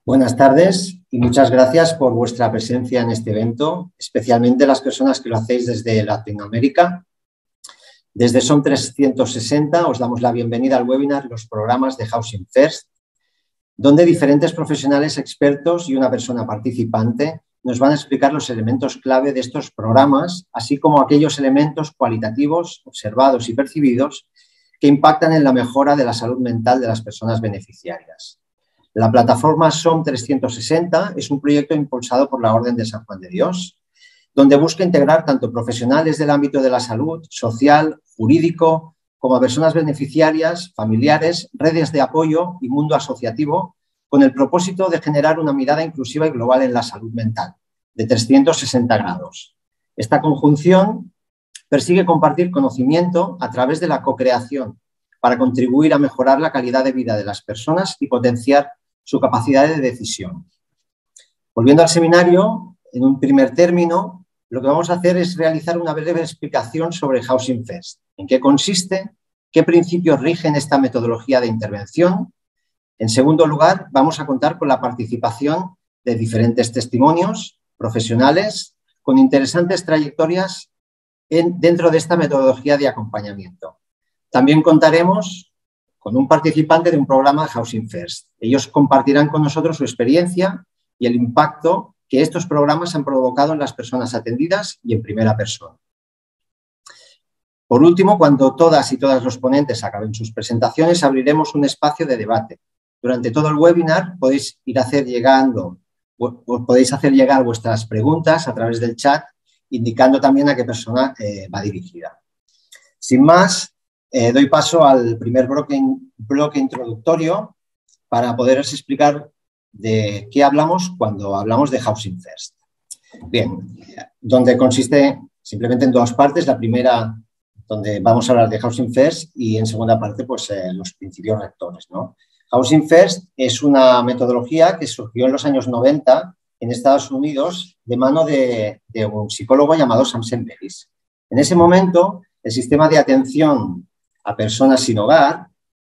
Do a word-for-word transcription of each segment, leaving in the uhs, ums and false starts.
Buenas tardes y muchas gracias por vuestra presencia en este evento, especialmente las personas que lo hacéis desde Latinoamérica. Desde SOM trescientos sesenta os damos la bienvenida al webinar Los programas de Housing First, donde diferentes profesionales expertos y una persona participante nos van a explicar los elementos clave de estos programas, así como aquellos elementos cualitativos observados y percibidos que impactan en la mejora de la salud mental de las personas beneficiarias. La plataforma SOM trescientos sesenta es un proyecto impulsado por la Orden de San Juan de Dios, donde busca integrar tanto profesionales del ámbito de la salud, social, jurídico, como a personas beneficiarias, familiares, redes de apoyo y mundo asociativo, con el propósito de generar una mirada inclusiva y global en la salud mental, de trescientos sesenta grados. Esta conjunción persigue compartir conocimiento a través de la co-creación para contribuir a mejorar la calidad de vida de las personas y potenciar su capacidad de decisión. Volviendo al seminario, en un primer término, lo que vamos a hacer es realizar una breve explicación sobre Housing First, en qué consiste, qué principios rigen esta metodología de intervención. En segundo lugar, vamos a contar con la participación de diferentes testimonios profesionales con interesantes trayectorias en, dentro de esta metodología de acompañamiento. También contaremos con un participante de un programa Housing First. Ellos compartirán con nosotros su experiencia y el impacto que estos programas han provocado en las personas atendidas y en primera persona. Por último, cuando todas y todas los ponentes acaben sus presentaciones, abriremos un espacio de debate. Durante todo el webinar podéis ir a hacer llegando, podéis hacer llegar vuestras preguntas a través del chat, indicando también a qué persona eh, va dirigida. Sin más, Eh, doy paso al primer bloque, bloque introductorio para poderos explicar de qué hablamos cuando hablamos de Housing First. Bien, donde consiste simplemente en dos partes. La primera, donde vamos a hablar de Housing First, y en segunda parte, pues eh, los principios rectores, ¿no? Housing First es una metodología que surgió en los años noventa en Estados Unidos de mano de, de un psicólogo llamado Samsen-Beris. En ese momento, el sistema de atención a personas sin hogar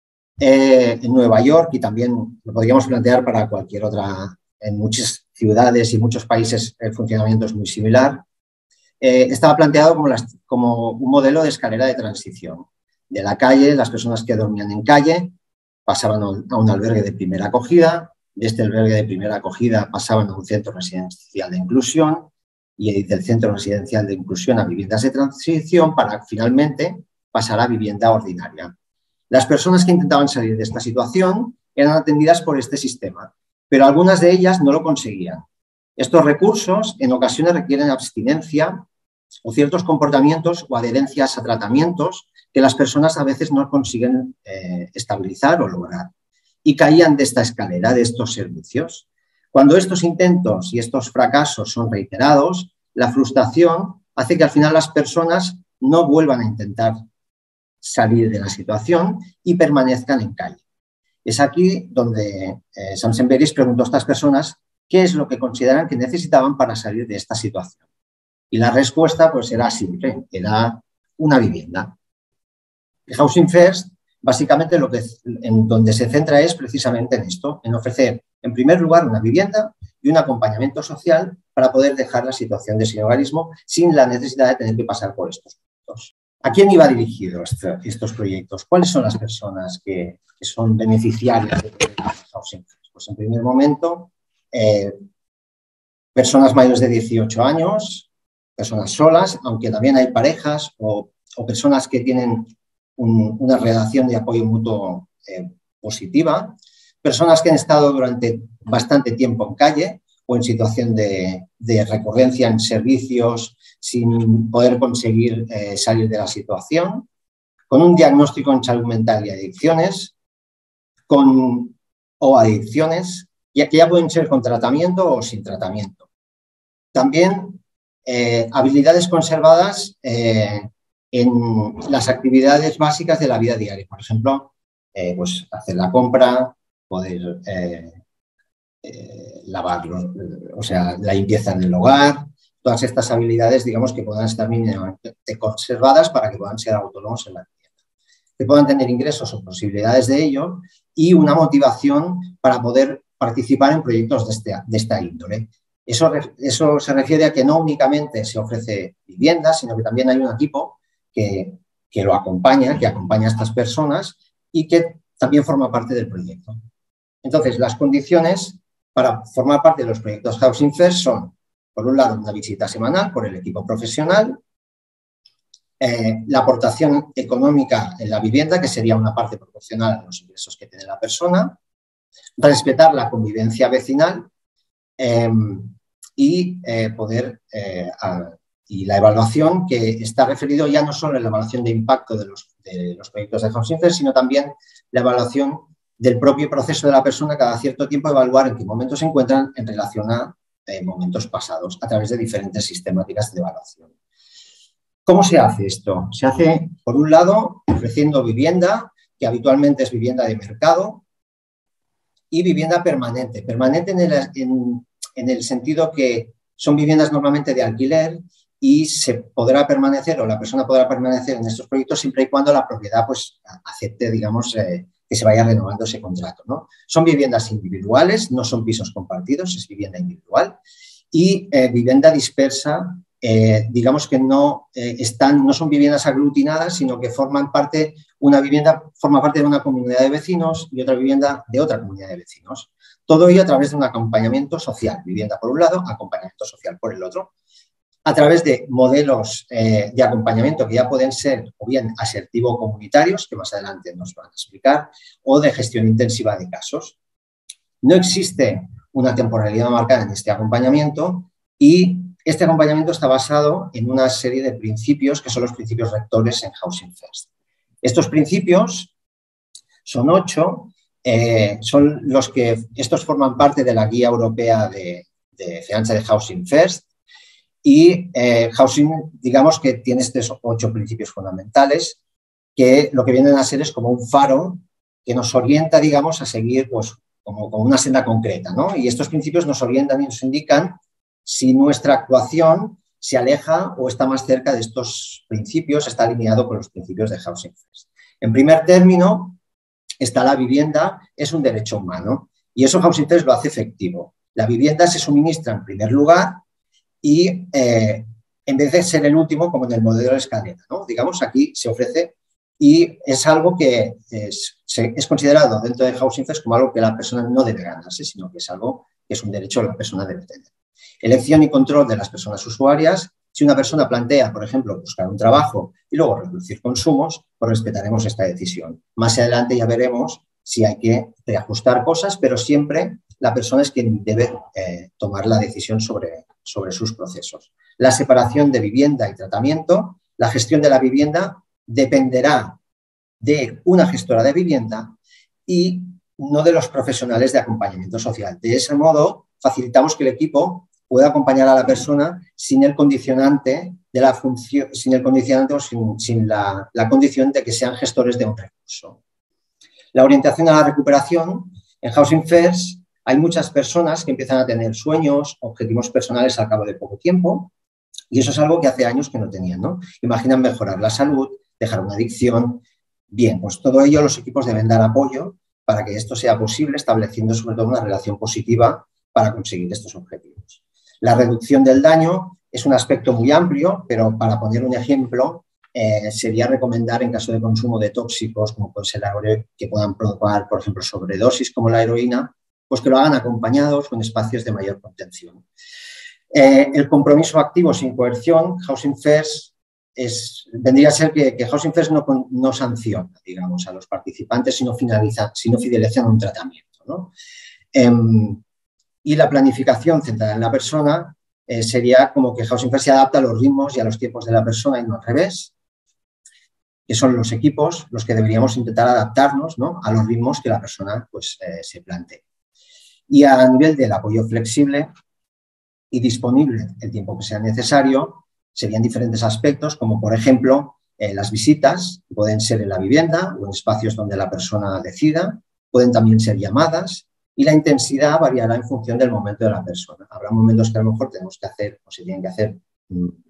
eh, en Nueva York, y también lo podríamos plantear para cualquier otra, en muchas ciudades y muchos países el funcionamiento es muy similar, eh, estaba planteado como, las, como un modelo de escalera de transición. De la calle, las personas que dormían en calle pasaban a un albergue de primera acogida, de este albergue de primera acogida pasaban a un centro residencial de inclusión y del centro residencial de inclusión a viviendas de transición para finalmente pasar a vivienda ordinaria. Las personas que intentaban salir de esta situación eran atendidas por este sistema, pero algunas de ellas no lo conseguían. Estos recursos en ocasiones requieren abstinencia o ciertos comportamientos o adherencias a tratamientos que las personas a veces no consiguen eh, estabilizar o lograr, y caían de esta escalera, de estos servicios. Cuando estos intentos y estos fracasos son reiterados, la frustración hace que al final las personas no vuelvan a intentar salir de la situación y permanezcan en calle. Es aquí donde eh, Samsen-Beris preguntó a estas personas qué es lo que consideran que necesitaban para salir de esta situación. Y la respuesta pues era simple, era una vivienda. El Housing First, básicamente lo que en donde se centra es precisamente en esto, en ofrecer en primer lugar una vivienda y un acompañamiento social para poder dejar la situación de sinhogarismo sin la necesidad de tener que pasar por estos puntos. ¿A quién iba dirigido este, estos proyectos? ¿Cuáles son las personas que, que son beneficiarias de Housing First? Pues en primer momento, eh, personas mayores de dieciocho años, personas solas, aunque también hay parejas o, o personas que tienen un, una relación de apoyo mutuo eh, positiva, personas que han estado durante bastante tiempo en calle o en situación de, de recurrencia en servicios sin poder conseguir eh, salir de la situación, con un diagnóstico en salud mental y adicciones, con, o adicciones, ya que ya pueden ser con tratamiento o sin tratamiento. También eh, habilidades conservadas eh, en las actividades básicas de la vida diaria. Por ejemplo, eh, pues hacer la compra, poder eh, eh, lavarlo, o sea, la limpieza en el hogar, todas estas habilidades, digamos, que puedan estar mínimamente conservadas para que puedan ser autónomos en la vivienda, que puedan tener ingresos o posibilidades de ello y una motivación para poder participar en proyectos de, este, de esta índole. Eso, eso se refiere a que no únicamente se ofrece vivienda, sino que también hay un equipo que, que lo acompaña, que acompaña a estas personas y que también forma parte del proyecto. Entonces, las condiciones para formar parte de los proyectos Housing First son, por un lado, una visita semanal por el equipo profesional, eh, la aportación económica en la vivienda, que sería una parte proporcional a los ingresos que tiene la persona, respetar la convivencia vecinal eh, y eh, poder eh, a, y la evaluación, que está referido ya no solo en la evaluación de impacto de los, de los proyectos de Housing First, sino también la evaluación del propio proceso de la persona, cada cierto tiempo evaluar en qué momentos se encuentran en relación a eh, momentos pasados, a través de diferentes sistemáticas de evaluación. ¿Cómo se hace esto? Se hace, por un lado, ofreciendo vivienda, que habitualmente es vivienda de mercado, y vivienda permanente. Permanente en el, en, en el sentido que son viviendas normalmente de alquiler y se podrá permanecer, o la persona podrá permanecer en estos proyectos siempre y cuando la propiedad pues, acepte, digamos, eh, que se vaya renovando ese contrato, ¿no? Son viviendas individuales, no son pisos compartidos, es vivienda individual, y eh, vivienda dispersa, eh, digamos que no, eh, están, no son viviendas aglutinadas, sino que forman parte, una vivienda forma parte de una comunidad de vecinos y otra vivienda de otra comunidad de vecinos. Todo ello a través de un acompañamiento social, vivienda por un lado, acompañamiento social por el otro, a través de modelos eh, de acompañamiento que ya pueden ser o bien asertivo-comunitarios, que más adelante nos van a explicar, o de gestión intensiva de casos. No existe una temporalidad marcada en este acompañamiento y este acompañamiento está basado en una serie de principios que son los principios rectores en Housing First. Estos principios son ocho, eh, son los que, estos forman parte de la guía europea de, de fianza de Housing First. Y eh, Housing, digamos que tiene estos ocho principios fundamentales que lo que vienen a ser es como un faro que nos orienta, digamos, a seguir pues, como, como una senda concreta, ¿no? Y estos principios nos orientan y nos indican si nuestra actuación se aleja o está más cerca de estos principios, está alineado con los principios de Housing First. En primer término, está la vivienda, es un derecho humano y eso Housing First lo hace efectivo. La vivienda se suministra en primer lugar y eh, en vez de ser el último, como en el modelo de escalera, ¿no? Digamos, aquí se ofrece y es algo que es, se, es considerado dentro de Housing First como algo que la persona no debe ganarse, sino que es algo que es un derecho que la persona debe tener. Elección y control de las personas usuarias. Si una persona plantea, por ejemplo, buscar un trabajo y luego reducir consumos, pues respetaremos esta decisión. Más adelante ya veremos si hay que reajustar cosas, pero siempre la persona es quien debe eh, tomar la decisión sobre, sobre sus procesos. La separación de vivienda y tratamiento. La gestión de la vivienda dependerá de una gestora de vivienda y no de los profesionales de acompañamiento social. De ese modo, facilitamos que el equipo pueda acompañar a la persona sin el condicionante de la función, sin el condicionante o sin, sin la, la condición de que sean gestores de un recurso. La orientación a la recuperación. En Housing First hay muchas personas que empiezan a tener sueños, objetivos personales al cabo de poco tiempo y eso es algo que hace años que no tenían, ¿no? Imaginan mejorar la salud, dejar una adicción. Bien, pues todo ello los equipos deben dar apoyo para que esto sea posible, estableciendo sobre todo una relación positiva para conseguir estos objetivos. La reducción del daño es un aspecto muy amplio, pero para poner un ejemplo, eh, sería recomendar en caso de consumo de tóxicos, como puede ser la que puedan provocar, por ejemplo, sobredosis como la heroína, pues que lo hagan acompañados con espacios de mayor contención. Eh, el compromiso activo sin coerción, Housing First, es, vendría a ser que, que Housing First no, no sanciona, digamos, a los participantes si no, finaliza, si no fidelizan un tratamiento, ¿no? Eh, y la planificación centrada en la persona eh, sería como que Housing First se adapta a los ritmos y a los tiempos de la persona y no al revés, que son los equipos los que deberíamos intentar adaptarnos, ¿no?, a los ritmos que la persona pues, eh, se plantee. Y a nivel del apoyo flexible y disponible el tiempo que sea necesario, serían diferentes aspectos, como por ejemplo eh, las visitas, pueden ser en la vivienda o en espacios donde la persona decida, pueden también ser llamadas y la intensidad variará en función del momento de la persona. Habrá momentos que a lo mejor tenemos que hacer o se tienen que hacer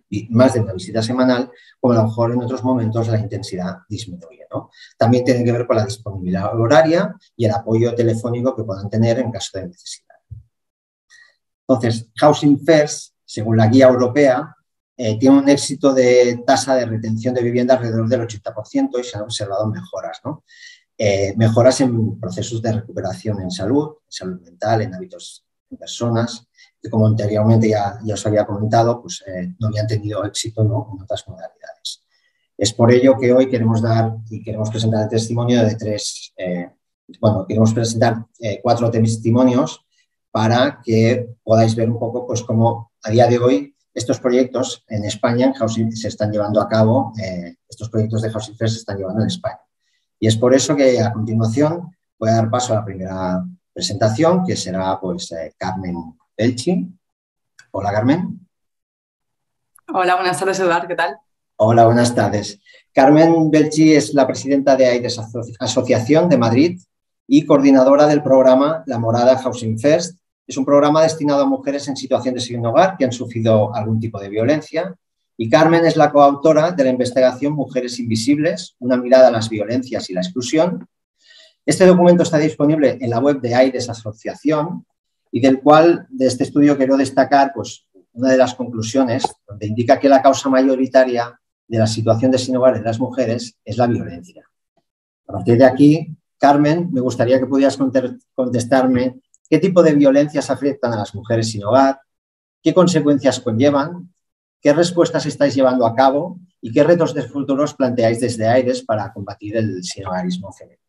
más de una visita semanal, como a lo mejor en otros momentos la intensidad disminuye, ¿no? También tiene que ver con la disponibilidad horaria y el apoyo telefónico que puedan tener en caso de necesidad. Entonces, Housing First, según la guía europea, eh, tiene un éxito de tasa de retención de vivienda alrededor del ochenta por ciento y se han observado mejoras, ¿no? Eh, mejoras en procesos de recuperación en salud, en salud mental, en hábitos de personas, que como anteriormente ya, ya os había comentado, pues eh, no habían tenido éxito, ¿no?, en otras modalidades. Es por ello que hoy queremos dar y queremos presentar el testimonio de tres, eh, bueno, queremos presentar eh, cuatro testimonios para que podáis ver un poco pues cómo a día de hoy estos proyectos en España en Housing se están llevando a cabo, eh, estos proyectos de Housing First se están llevando en España. Y es por eso que a continuación voy a dar paso a la primera presentación, que será pues eh, Carmen Belchi. Hola, Carmen. Hola, buenas tardes, Eduard, ¿qué tal? Hola, buenas tardes. Carmen Belchi es la presidenta de AIDES Asociación de Madrid y coordinadora del programa La Morada Housing First. Es un programa destinado a mujeres en situación de sin hogar que han sufrido algún tipo de violencia. Y Carmen es la coautora de la investigación Mujeres Invisibles, una mirada a las violencias y la exclusión. Este documento está disponible en la web de AIDES Asociación y del cual, de este estudio, quiero destacar pues, una de las conclusiones, donde indica que la causa mayoritaria de la situación de sin hogar en las mujeres es la violencia. A partir de aquí, Carmen, me gustaría que pudieras contestarme qué tipo de violencias afectan a las mujeres sin hogar, qué consecuencias conllevan, qué respuestas estáis llevando a cabo y qué retos de futuros planteáis desde AIDES para combatir el sinhogarismo femenino.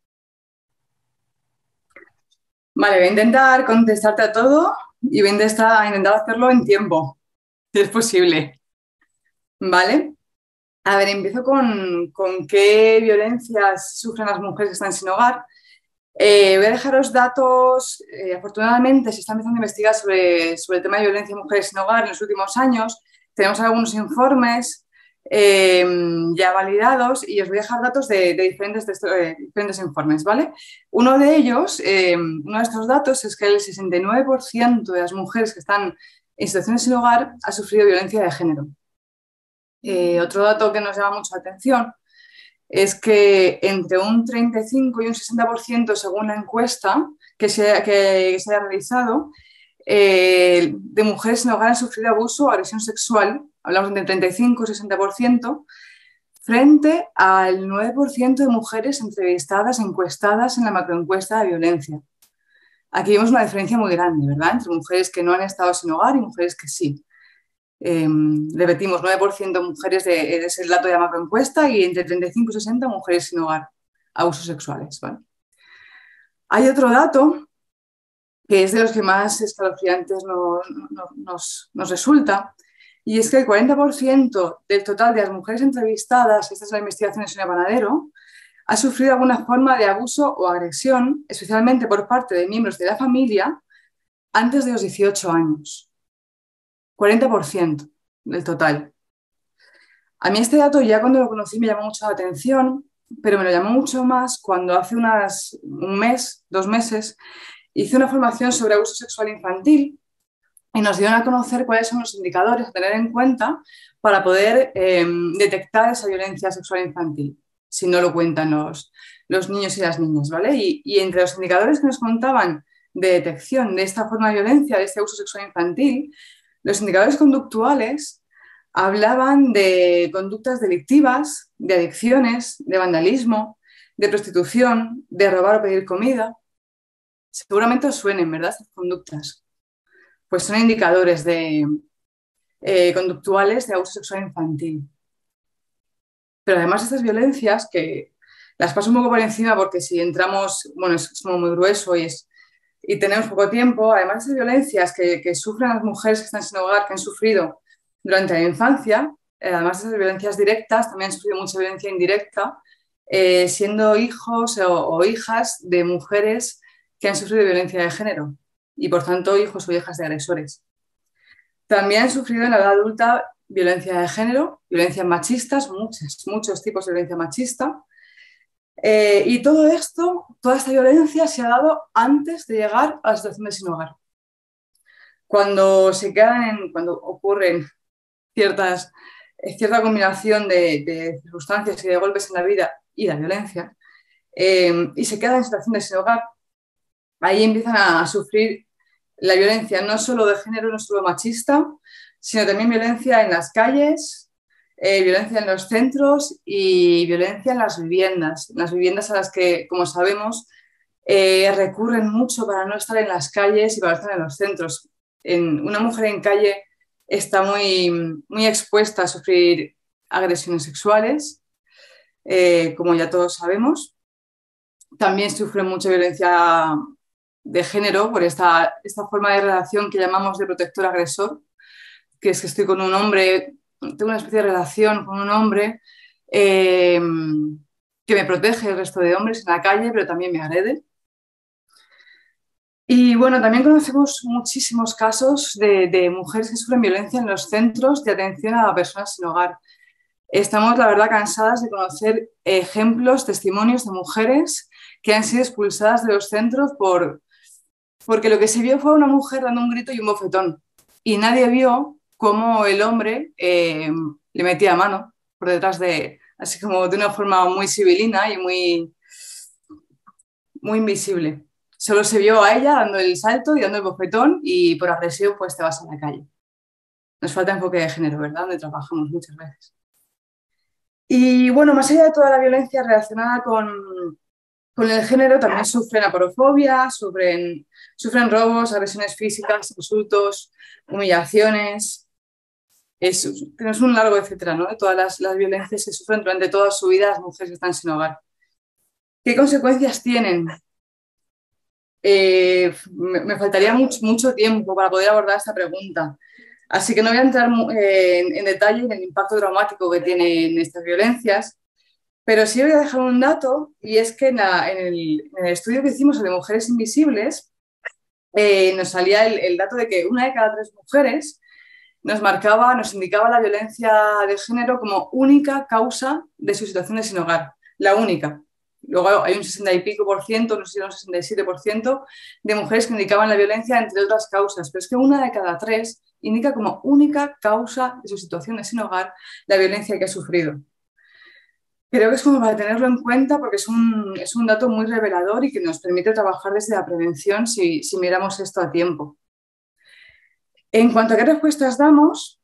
Vale, voy a intentar contestarte a todo y voy a intentar, a intentar hacerlo en tiempo, si es posible. ¿Vale? A ver, empiezo con, con qué violencias sufren las mujeres que están sin hogar. Eh, voy a dejaros datos. Eh, afortunadamente se está empezando a investigar sobre, sobre el tema de violencia de mujeres sin hogar en los últimos años. Tenemos algunos informes eh, ya validados y os voy a dejar datos de, de diferentes, de estos, eh, diferentes informes, ¿vale? Uno de ellos, eh, uno de estos datos es que el sesenta y nueve por ciento de las mujeres que están en situaciones sin hogar ha sufrido violencia de género. Eh, otro dato que nos llama mucho la atención es que entre un treinta y cinco y un sesenta por ciento, según la encuesta que se, que se haya realizado, eh, de mujeres sin hogar han sufrido abuso o agresión sexual, hablamos de treinta y cinco y sesenta por ciento, frente al nueve por ciento de mujeres entrevistadas, encuestadas en la macroencuesta de violencia. Aquí vemos una diferencia muy grande, ¿verdad?, entre mujeres que no han estado sin hogar y mujeres que sí. Eh, repetimos, nueve por ciento mujeres de, es el dato de la macroencuesta y entre treinta y cinco y sesenta mujeres sin hogar, abusos sexuales, ¿vale? Hay otro dato que es de los que más escalofriantes no, no, nos, nos resulta, y es que el cuarenta por ciento del total de las mujeres entrevistadas, esta es la investigación de Sonia Panadero, ha sufrido alguna forma de abuso o agresión, especialmente por parte de miembros de la familia, antes de los dieciocho años. cuarenta por ciento del total. A mí este dato ya cuando lo conocí me llamó mucho la atención, pero me lo llamó mucho más cuando hace unas, un mes, dos meses, hice una formación sobre abuso sexual infantil y nos dieron a conocer cuáles son los indicadores a tener en cuenta para poder eh, detectar esa violencia sexual infantil, si no lo cuentan los, los niños y las niñas, ¿vale? Y, y entre los indicadores que nos contaban de detección de esta forma de violencia, de este abuso sexual infantil, los indicadores conductuales hablaban de conductas delictivas, de adicciones, de vandalismo, de prostitución, de robar o pedir comida. Seguramente os suenen, ¿verdad?, estas conductas. Pues son indicadores de, eh, conductuales de abuso sexual infantil. Pero además estas violencias, que las paso un poco por encima porque si entramos, bueno, es, es como muy grueso y, es, y tenemos poco tiempo, además de estas violencias que, que sufren las mujeres que están sin hogar, que han sufrido durante la infancia, eh, además de esas violencias directas, también han sufrido mucha violencia indirecta, eh, siendo hijos o, o hijas de mujeres que han sufrido violencia de género y por tanto hijos o hijas de agresores. También han sufrido en la edad adulta violencia de género, violencias machistas, muchos, muchos tipos de violencia machista. Eh, y todo esto, toda esta violencia se ha dado antes de llegar a la situación de sin hogar. Cuando se quedan en, cuando ocurren ciertas, cierta combinación de, de circunstancias y de golpes en la vida y la violencia, eh, y se quedan en situación de sin hogar, ahí empiezan a sufrir la violencia no solo de género, no solo machista, sino también violencia en las calles, eh, violencia en los centros y violencia en las viviendas. Las viviendas a las que, como sabemos, eh, recurren mucho para no estar en las calles y para estar en los centros. En, una mujer en calle está muy, muy expuesta a sufrir agresiones sexuales, eh, como ya todos sabemos. También sufre mucha violencia de género por esta, esta forma de relación que llamamos de protector-agresor, que es que estoy con un hombre, tengo una especie de relación con un hombre eh, que me protege del resto de hombres en la calle, pero también me agrede. Y bueno, también conocemos muchísimos casos de, de mujeres que sufren violencia en los centros de atención a personas sin hogar. Estamos, la verdad, cansadas de conocer ejemplos, testimonios de mujeres que han sido expulsadas de los centros por, porque lo que se vio fue una mujer dando un grito y un bofetón. Y nadie vio cómo el hombre eh, le metía mano por detrás de, así como de una forma muy civilina y muy, muy invisible. Solo se vio a ella dando el salto y dando el bofetón y por agresión pues te vas a la calle. Nos falta enfoque de género, ¿verdad? Donde trabajamos muchas veces. Y bueno, más allá de toda la violencia relacionada con, con el género, también sufren aporofobia, sufren, sufren robos, agresiones físicas, insultos, humillaciones. Es, tenemos un largo etcétera, ¿no? De todas las, las violencias que sufren durante toda su vida las mujeres que están sin hogar. ¿Qué consecuencias tienen? Eh, me, me faltaría mucho, mucho tiempo para poder abordar esta pregunta. Así que no voy a entrar eh, en, en detalle en el impacto traumático que tienen estas violencias, pero sí voy a dejar un dato, y es que en, la, en, el, en el estudio que hicimos sobre mujeres invisibles, eh, nos salía el, el dato de que una de cada tres mujeres nos marcaba, nos indicaba la violencia de género como única causa de su situación de sin hogar, la única. Luego hay un sesenta y pico por ciento, no sé si era un sesenta y siete por ciento de mujeres que indicaban la violencia entre otras causas, pero es que una de cada tres indica como única causa de su situación de sin hogar la violencia que ha sufrido. Creo que es como para tenerlo en cuenta porque es un, es un dato muy revelador y que nos permite trabajar desde la prevención si, si miramos esto a tiempo. En cuanto a qué respuestas damos,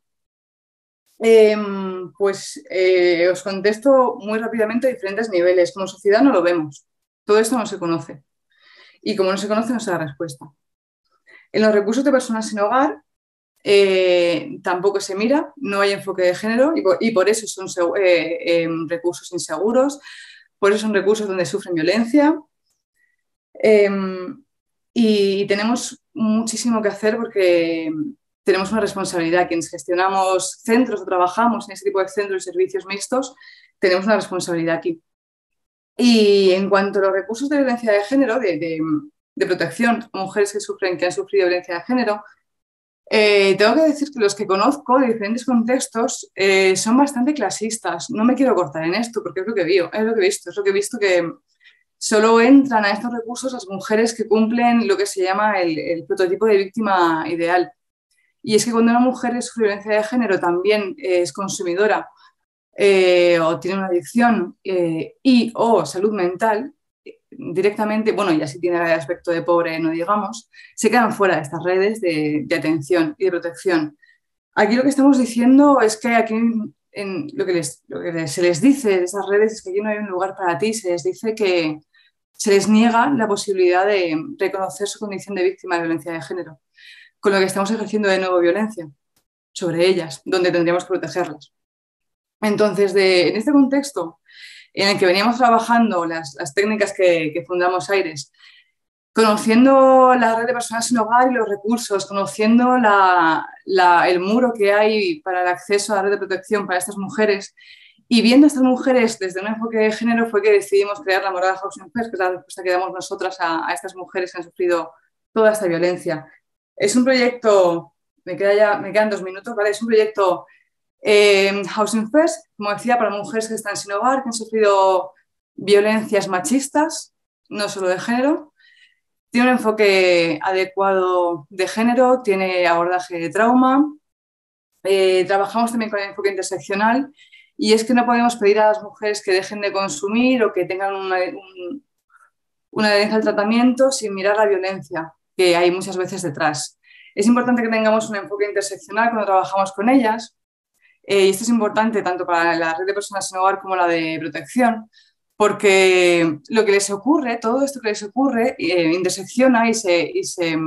eh, pues eh, os contesto muy rápidamente a diferentes niveles. Como sociedad no lo vemos. Todo esto no se conoce. Y como no se conoce, no se da respuesta. En los recursos de personas sin hogar eh, tampoco se mira, no hay enfoque de género y por, y por eso son eh, eh, recursos inseguros, por eso son recursos donde sufren violencia. Eh, y tenemos muchísimo que hacer porque tenemos una responsabilidad. Quienes gestionamos centros o trabajamos en este tipo de centros y servicios mixtos, tenemos una responsabilidad aquí. Y en cuanto a los recursos de violencia de género, de, de, de protección a mujeres que sufren, que han sufrido violencia de género, eh, tengo que decir que los que conozco de diferentes contextos eh, son bastante clasistas. No me quiero cortar en esto porque es lo que veo, es lo que he visto, es lo que he visto que solo entran a estos recursos las mujeres que cumplen lo que se llama el, el prototipo de víctima ideal. Y es que cuando una mujer sufre violencia de género también es consumidora eh, o tiene una adicción eh, y o salud mental, directamente, bueno, y así tiene el aspecto de pobre, no digamos, se quedan fuera de estas redes de, de atención y de protección. Aquí lo que estamos diciendo es que aquí en lo que, les, lo que se les dice de esas redes es que aquí no hay un lugar para ti, se les dice que se les niega la posibilidad de reconocer su condición de víctima de violencia de género, con lo que estamos ejerciendo de nuevo violencia sobre ellas, donde tendríamos que protegerlas. Entonces, de, en este contexto en el que veníamos trabajando las, las técnicas que, que fundamos AIRES, conociendo la red de personas sin hogar y los recursos, conociendo la, la, el muro que hay para el acceso a la red de protección para estas mujeres y viendo a estas mujeres desde un enfoque de género fue que decidimos crear la Morada Housing First, que es la respuesta que damos nosotras a, a estas mujeres que han sufrido toda esta violencia. Es un proyecto, me, queda ya, me quedan dos minutos, ¿vale? Es un proyecto eh, Housing First, como decía, para mujeres que están sin hogar, que han sufrido violencias machistas, no solo de género. Tiene un enfoque adecuado de género, tiene abordaje de trauma, Eh, trabajamos también con el enfoque interseccional y es que no podemos pedir a las mujeres que dejen de consumir o que tengan una, un, una adherencia al tratamiento sin mirar la violencia que hay muchas veces detrás. Es importante que tengamos un enfoque interseccional cuando trabajamos con ellas eh, y esto es importante tanto para la red de personas sin hogar como la de protección, porque lo que les ocurre, todo esto que les ocurre, eh, intersecciona y se, y se,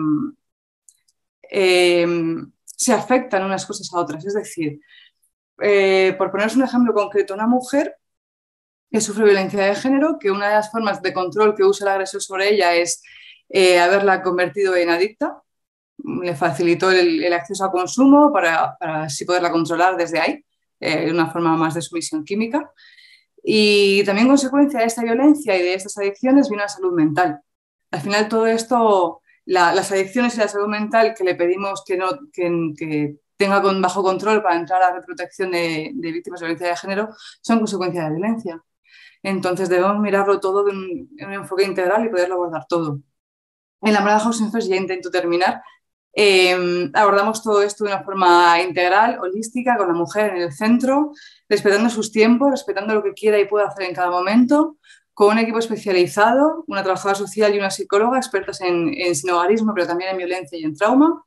eh, se afectan unas cosas a otras. Es decir, eh, por poneros un ejemplo concreto, una mujer que sufre violencia de género, que una de las formas de control que usa el agresor sobre ella es eh, haberla convertido en adicta, le facilitó el, el acceso a consumo para, para así poderla controlar desde ahí, eh, de una forma más de sumisión química. Y también consecuencia de esta violencia y de estas adicciones viene la salud mental. Al final todo esto, la, las adicciones y la salud mental que le pedimos que, no, que, que tenga con, bajo control para entrar a la protección de, de víctimas de violencia de género son consecuencia de la violencia. Entonces debemos mirarlo todo en un, en un enfoque integral y poderlo abordar todo. En la Morada Housing First, ya intento terminar, eh, abordamos todo esto de una forma integral, holística, con la mujer en el centro, respetando sus tiempos, respetando lo que quiera y pueda hacer en cada momento, con un equipo especializado, una trabajadora social y una psicóloga expertas en, en sinhogarismo, pero también en violencia y en trauma.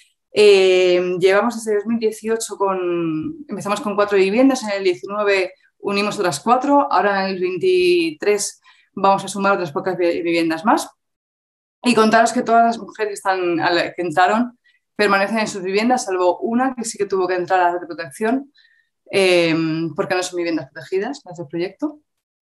Eh, llevamos desde dos mil dieciocho con, empezamos con cuatro viviendas, en el diecinueve unimos otras cuatro, ahora en el veintitrés vamos a sumar otras pocas viviendas más. Y contaros que todas las mujeres que, están, que entraron permanecen en sus viviendas, salvo una que sí que tuvo que entrar a la de protección, eh, porque no son viviendas protegidas en este proyecto.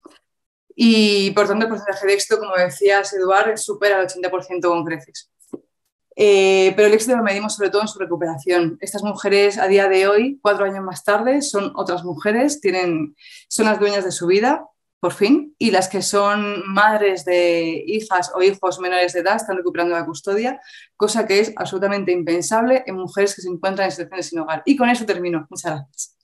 Y por tanto el porcentaje de éxito, como decías, Eduard, supera el ochenta por ciento con creces. Eh, pero el éxito lo medimos sobre todo en su recuperación. Estas mujeres a día de hoy, cuatro años más tarde, son otras mujeres, tienen, son las dueñas de su vida, por fin, y las que son madres de hijas o hijos menores de edad están recuperando la custodia, cosa que es absolutamente impensable en mujeres que se encuentran en situaciones sin hogar. Y con eso termino. Muchas gracias.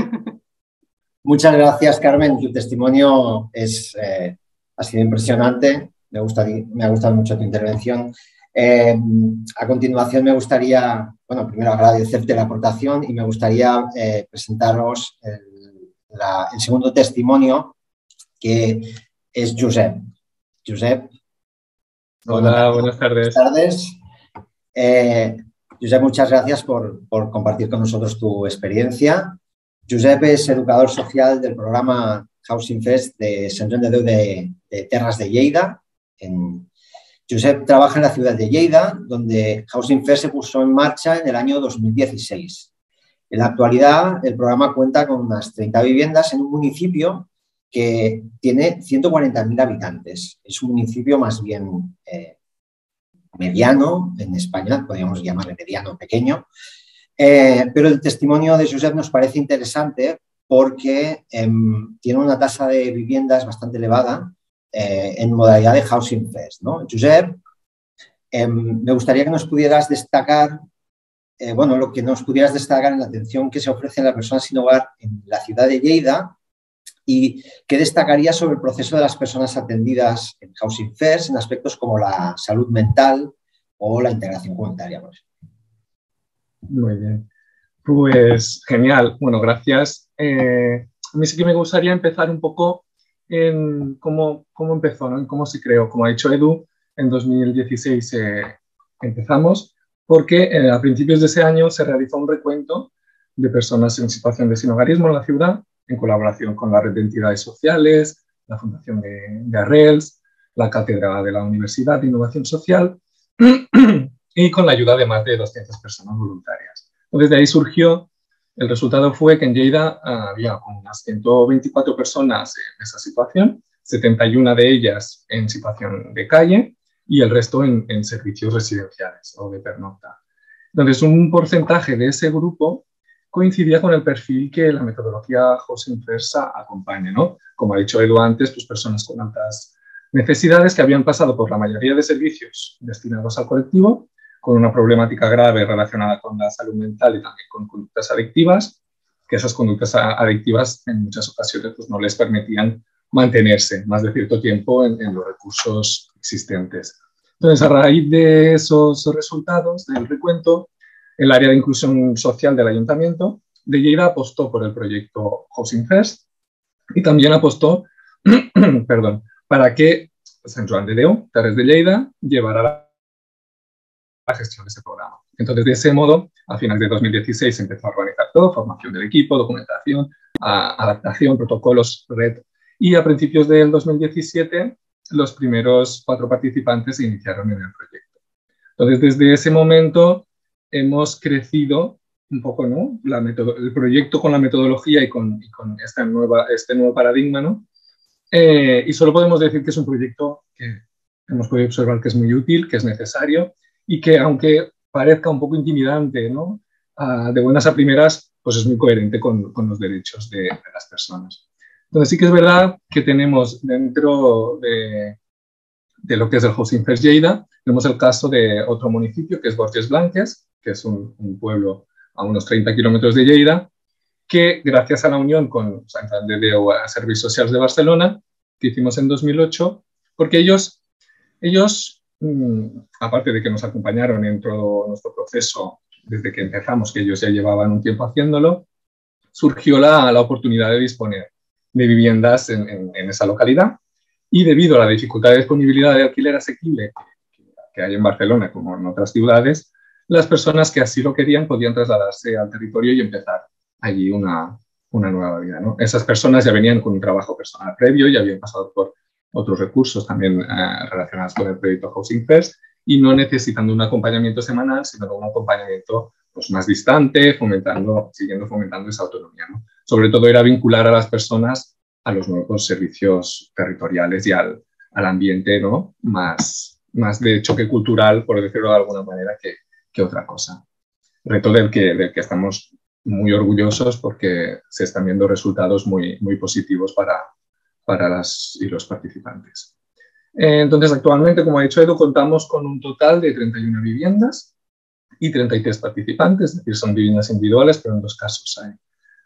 Muchas gracias, Carmen. Tu testimonio es, eh, ha sido impresionante. Me, gusta, me ha gustado mucho tu intervención. Eh, a continuación me gustaría, bueno, primero agradecerte la aportación y me gustaría eh, presentaros el, la, el segundo testimonio, que es Josep. Josep. Hola, buenas tardes. Buenas tardes. Eh, Josep, muchas gracias por, por compartir con nosotros tu experiencia. Josep es educador social del programa Housing First de Sant Joan de Déu de, de Terras de Lleida. En, Josep trabaja en la ciudad de Lleida, donde Housing First se puso en marcha en el año dos mil dieciséis. En la actualidad, el programa cuenta con unas treinta viviendas en un municipio que tiene ciento cuarenta mil habitantes. Es un municipio más bien eh, mediano, en España podríamos llamarle mediano pequeño, eh, pero el testimonio de Josep nos parece interesante porque eh, tiene una tasa de viviendas bastante elevada eh, en modalidad de Housing First, ¿no? Josep, eh, me gustaría que nos pudieras destacar, eh, bueno, lo que nos pudieras destacar en la atención que se ofrece a las personas sin hogar en la ciudad de Lleida. ¿Y qué destacaría sobre el proceso de las personas atendidas en Housing First en aspectos como la salud mental o la integración comunitaria? Por ejemplo? Muy bien. Pues genial. Bueno, gracias. Eh, a mí sí que me gustaría empezar un poco en cómo, cómo empezó, ¿no? En cómo se creó. Como ha dicho Edu, en dos mil dieciséis eh, empezamos porque eh, a principios de ese año se realizó un recuento de personas en situación de sinhogarismo en la ciudad, en colaboración con la Red de Entidades Sociales, la Fundación de, de Arrels, la Cátedra de la Universidad de Innovación Social y con la ayuda de más de doscientas personas voluntarias. Entonces, de ahí surgió, el resultado fue que en Lleida había unas ciento veinticuatro personas en esa situación, setenta y una de ellas en situación de calle y el resto en, en servicios residenciales o de pernocta. Entonces, un porcentaje de ese grupo coincidía con el perfil que la metodología Housing First acompaña, ¿no? Como ha dicho Edu antes, pues personas con altas necesidades que habían pasado por la mayoría de servicios destinados al colectivo, con una problemática grave relacionada con la salud mental y también con conductas adictivas, que esas conductas adictivas en muchas ocasiones pues, no les permitían mantenerse más de cierto tiempo en, en los recursos existentes. Entonces, a raíz de esos resultados del recuento, el área de inclusión social del ayuntamiento de Lleida apostó por el proyecto Housing First y también apostó perdón, para que Sant Joan de Déu, Terres de Lleida, llevara la, la gestión de ese programa. Entonces, de ese modo, a finales de dos mil dieciséis se empezó a organizar todo, formación del equipo, documentación, a, adaptación, protocolos, red. Y a principios del dos mil diecisiete, los primeros cuatro participantes se iniciaron en el proyecto. Entonces, desde ese momento hemos crecido un poco, ¿no? La el proyecto con la metodología y con, y con esta nueva, este nuevo paradigma, ¿no? Eh, y solo podemos decir que es un proyecto que hemos podido observar que es muy útil, que es necesario y que, aunque parezca un poco intimidante, ¿no? Uh, de buenas a primeras, pues es muy coherente con, con los derechos de, de las personas. Entonces sí que es verdad que tenemos dentro de, de lo que es el Housing First Lleida, tenemos el caso de otro municipio que es Borges Blanques, que es un, un pueblo a unos treinta kilómetros de Lleida, que gracias a la unión con Sant Joan de Déu a Serveis Socials de Barcelona, que hicimos en dos mil ocho, porque ellos, ellos mmm, aparte de que nos acompañaron en todo nuestro proceso desde que empezamos, que ellos ya llevaban un tiempo haciéndolo, surgió la, la oportunidad de disponer de viviendas en, en, en esa localidad y debido a la dificultad de disponibilidad de alquiler asequible que, que hay en Barcelona como en otras ciudades, las personas que así lo querían podían trasladarse al territorio y empezar allí una, una nueva vida, ¿no? Esas personas ya venían con un trabajo personal previo, ya habían pasado por otros recursos también eh, relacionados con el proyecto Housing First y no necesitando un acompañamiento semanal, sino un acompañamiento pues, más distante, fomentando, siguiendo fomentando esa autonomía, ¿no? Sobre todo era vincular a las personas a los nuevos servicios territoriales y al, al ambiente, ¿no? más, más de choque cultural, por decirlo de alguna manera, que, que otra cosa. Reto del que, del que estamos muy orgullosos porque se están viendo resultados muy, muy positivos para, para las y los participantes. Eh, entonces, actualmente, como ha dicho Edu, contamos con un total de treinta y una viviendas y treinta y tres participantes, es decir, son viviendas individuales, pero en dos casos hay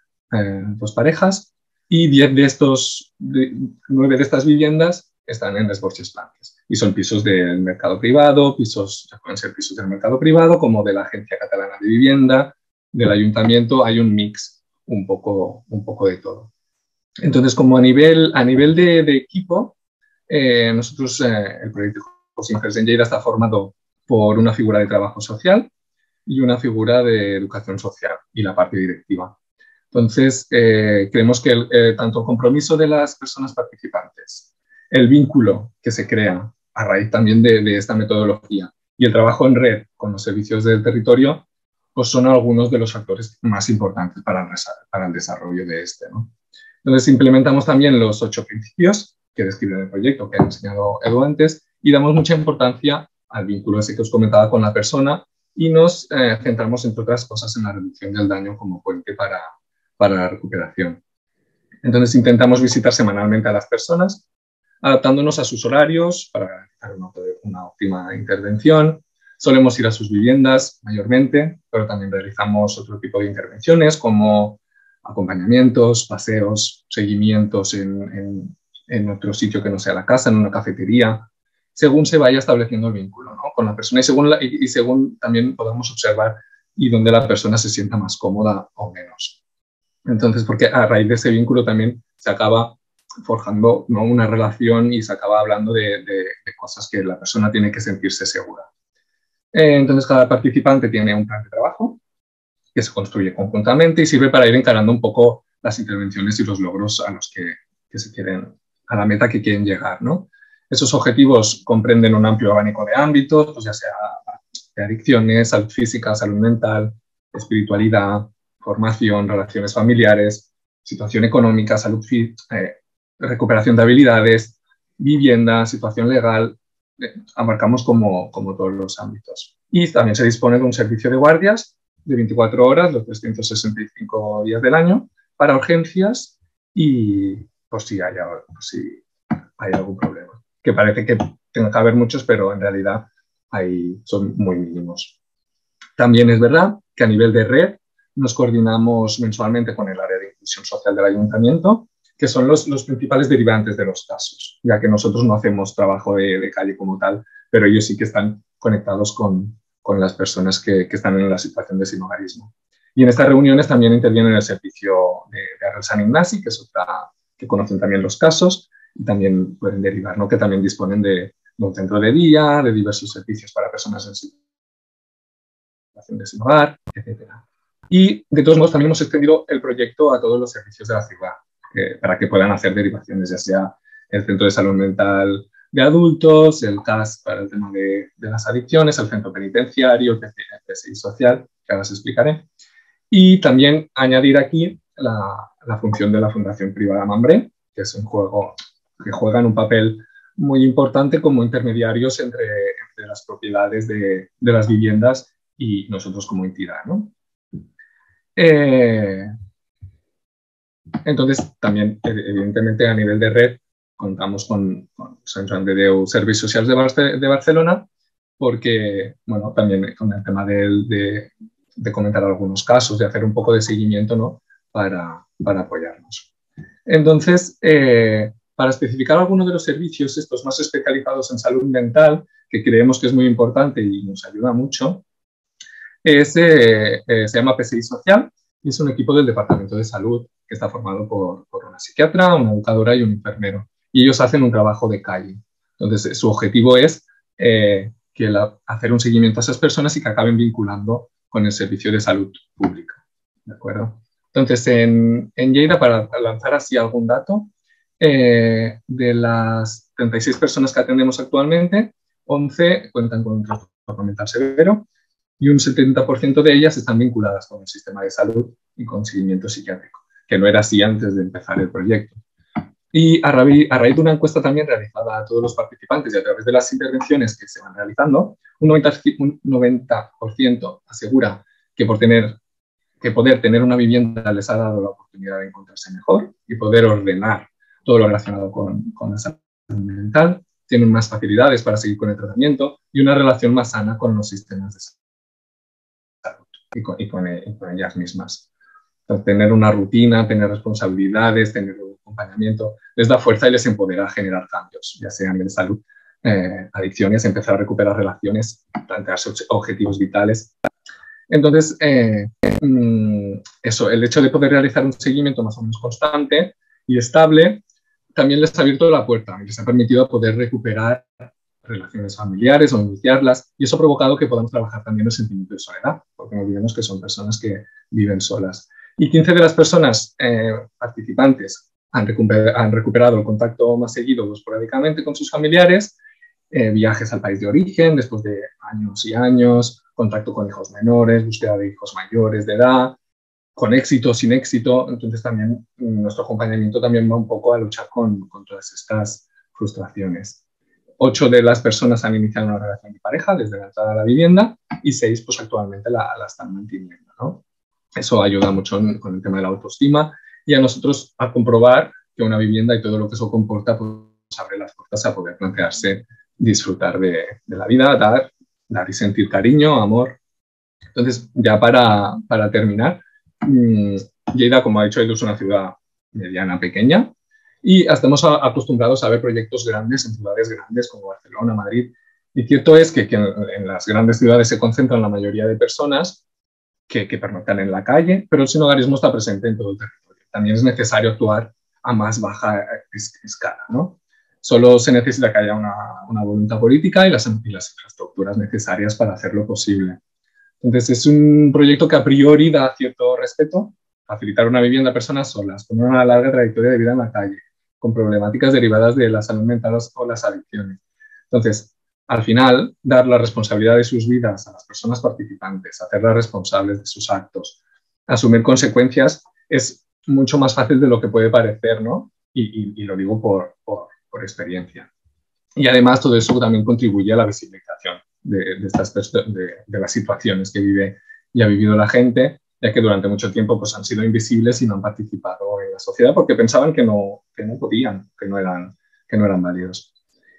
eh, dos parejas, y diez de estos, de, nueve de estas viviendas están en Les Borges Blanques y son pisos del mercado privado, pisos, ya pueden ser pisos del mercado privado como de la Agencia Catalana de Vivienda, del ayuntamiento, hay un mix un poco, un poco de todo. Entonces, como a nivel, a nivel de, de equipo, eh, nosotros, eh, el proyecto Housing First en Lleida está formado por una figura de trabajo social y una figura de educación social y la parte directiva. Entonces, eh, creemos que el, eh, tanto el compromiso de las personas participantes, el vínculo que se crea a raíz también de, de esta metodología y el trabajo en red con los servicios del territorio, pues son algunos de los factores más importantes para el, para el desarrollo de este, ¿no? Entonces, implementamos también los ocho principios que describen el proyecto, que ha enseñado Edu antes, y damos mucha importancia al vínculo ese que os comentaba con la persona y nos eh, centramos, entre otras cosas, en la reducción del daño como puente para, para la recuperación. Entonces, intentamos visitar semanalmente a las personas, adaptándonos a sus horarios para realizar una, una óptima intervención. Solemos ir a sus viviendas mayormente, pero también realizamos otro tipo de intervenciones como acompañamientos, paseos, seguimientos en, en, en otro sitio que no sea la casa, en una cafetería, según se vaya estableciendo el vínculo, ¿no? Con la persona y según, la, y, y según también podamos observar y donde la persona se sienta más cómoda o menos. Entonces, porque a raíz de ese vínculo también se acaba forjando, ¿no? Una relación y se acaba hablando de, de, de cosas que la persona tiene que sentirse segura. Eh, entonces, cada participante tiene un plan de trabajo que se construye conjuntamente y sirve para ir encarando un poco las intervenciones y los logros a los que, que se quieren, a la meta que quieren llegar, ¿no? Esos objetivos comprenden un amplio abanico de ámbitos, pues ya sea de adicciones, salud física, salud mental, espiritualidad, formación, relaciones familiares, situación económica, salud, eh, recuperación de habilidades, vivienda, situación legal, eh, abarcamos como, como todos los ámbitos. Y también se dispone de un servicio de guardias de veinticuatro horas, los trescientos sesenta y cinco días del año, para urgencias y por si hay, por si hay algún problema. Que parece que tenga que haber muchos, pero en realidad hay, son muy mínimos. También es verdad que a nivel de red nos coordinamos mensualmente con el área de inclusión social del ayuntamiento, que son los, los principales derivantes de los casos, ya que nosotros no hacemos trabajo de, de calle como tal, pero ellos sí que están conectados con, con las personas que, que están en la situación de sinhogarismo. Y en estas reuniones también interviene el servicio de, de Arrel Sant Ignasi, que es otra que conocen también los casos y también pueden derivar, ¿no? Que también disponen de, de un centro de día, de diversos servicios para personas en situación de sin hogar, etcétera. Y de todos modos también hemos extendido el proyecto a todos los servicios de la ciudad eh, para que puedan hacer derivaciones, ya sea el Centro de Salud Mental de Adultos, el C A S para el tema de, de las adicciones, el Centro Penitenciario, el P C I Social, que ahora os explicaré. Y también añadir aquí la, la función de la Fundación Privada Mambré, que es un juego que juegan un papel muy importante como intermediarios entre, entre las propiedades de, de las viviendas y nosotros como entidad, ¿no? Eh, entonces, también, evidentemente, a nivel de red, contamos con, con Sant Joan de Déu Serveis Socials de, Barce de Barcelona, porque, bueno, también con el tema de, de, de comentar algunos casos, de hacer un poco de seguimiento, ¿no? Para, para apoyarnos. Entonces, eh, para especificar algunos de los servicios, estos más especializados en salud mental, que creemos que es muy importante y nos ayuda mucho, es, eh, eh, se llama P C I Social y es un equipo del Departamento de Salud que está formado por, por una psiquiatra, una educadora y un enfermero. Y ellos hacen un trabajo de calle. Entonces, su objetivo es eh, que la, hacer un seguimiento a esas personas y que acaben vinculando con el servicio de salud pública. ¿De acuerdo? Entonces, en, en Lleida, para lanzar así algún dato, eh, de las treinta y seis personas que atendemos actualmente, once cuentan con un trastorno mental severo y un setenta por ciento de ellas están vinculadas con el sistema de salud y con seguimiento psiquiátrico, que no era así antes de empezar el proyecto. Y a raíz, a raíz de una encuesta también realizada a todos los participantes y a través de las intervenciones que se van realizando, un noventa por ciento asegura que por tener que poder tener una vivienda les ha dado la oportunidad de encontrarse mejor y poder ordenar todo lo relacionado con, con la salud mental, tienen más facilidades para seguir con el tratamiento y una relación más sana con los sistemas de salud y con, y con, y con ellas mismas. Entonces, tener una rutina, tener responsabilidades, tener un acompañamiento, les da fuerza y les empodera a generar cambios, ya sea a nivel de salud, eh, adicciones, empezar a recuperar relaciones, plantearse objetivos vitales. Entonces, eh, eso, el hecho de poder realizar un seguimiento más o menos constante y estable también les ha abierto la puerta y les ha permitido poder recuperar relaciones familiares o iniciarlas, y eso ha provocado que podamos trabajar también el sentimiento de soledad, porque no olvidemos que son personas que viven solas. Y quince de las personas eh, participantes han, recuper han recuperado el contacto más seguido o esporádicamente con sus familiares, eh, viajes al país de origen después de años y años, contacto con hijos menores, búsqueda de hijos mayores de edad, con éxito, sin éxito. Entonces también nuestro acompañamiento también va un poco a luchar con, con todas estas frustraciones. Ocho de las personas han iniciado una relación de pareja desde la entrada a la vivienda y seis pues actualmente la, la están manteniendo, ¿no? Eso ayuda mucho en, con el tema de la autoestima y a nosotros a comprobar que una vivienda y todo lo que eso comporta pues abre las puertas a poder plantearse disfrutar de, de la vida, dar, dar y sentir cariño, amor. Entonces, ya para, para terminar, mmm, Lleida, como ha dicho Edu, es una ciudad mediana, pequeña, y estamos a, acostumbrados a ver proyectos grandes en ciudades grandes como Barcelona, Madrid. Y cierto es que, que en, en las grandes ciudades se concentran la mayoría de personas que, que pernoctan en la calle, pero el sinhogarismo está presente en todo el territorio. También es necesario actuar a más baja es, escala, ¿no? Solo se necesita que haya una, una voluntad política y las, y las infraestructuras necesarias para hacerlo posible. Entonces, es un proyecto que a priori da cierto respeto, facilitar una vivienda a personas solas, con una larga trayectoria de vida en la calle, con problemáticas derivadas de la salud mental o las adicciones. Entonces, al final, dar la responsabilidad de sus vidas a las personas participantes, hacerlas responsables de sus actos, asumir consecuencias, es mucho más fácil de lo que puede parecer, ¿no? Y, y, y lo digo por, por, por experiencia. Y además, todo eso también contribuye a la visibilización de, de, estas, de, de las situaciones que vive y ha vivido la gente, ya que durante mucho tiempo pues, han sido invisibles y no han participado en la sociedad porque pensaban que no, que no podían, que no eran, que no eran válidos.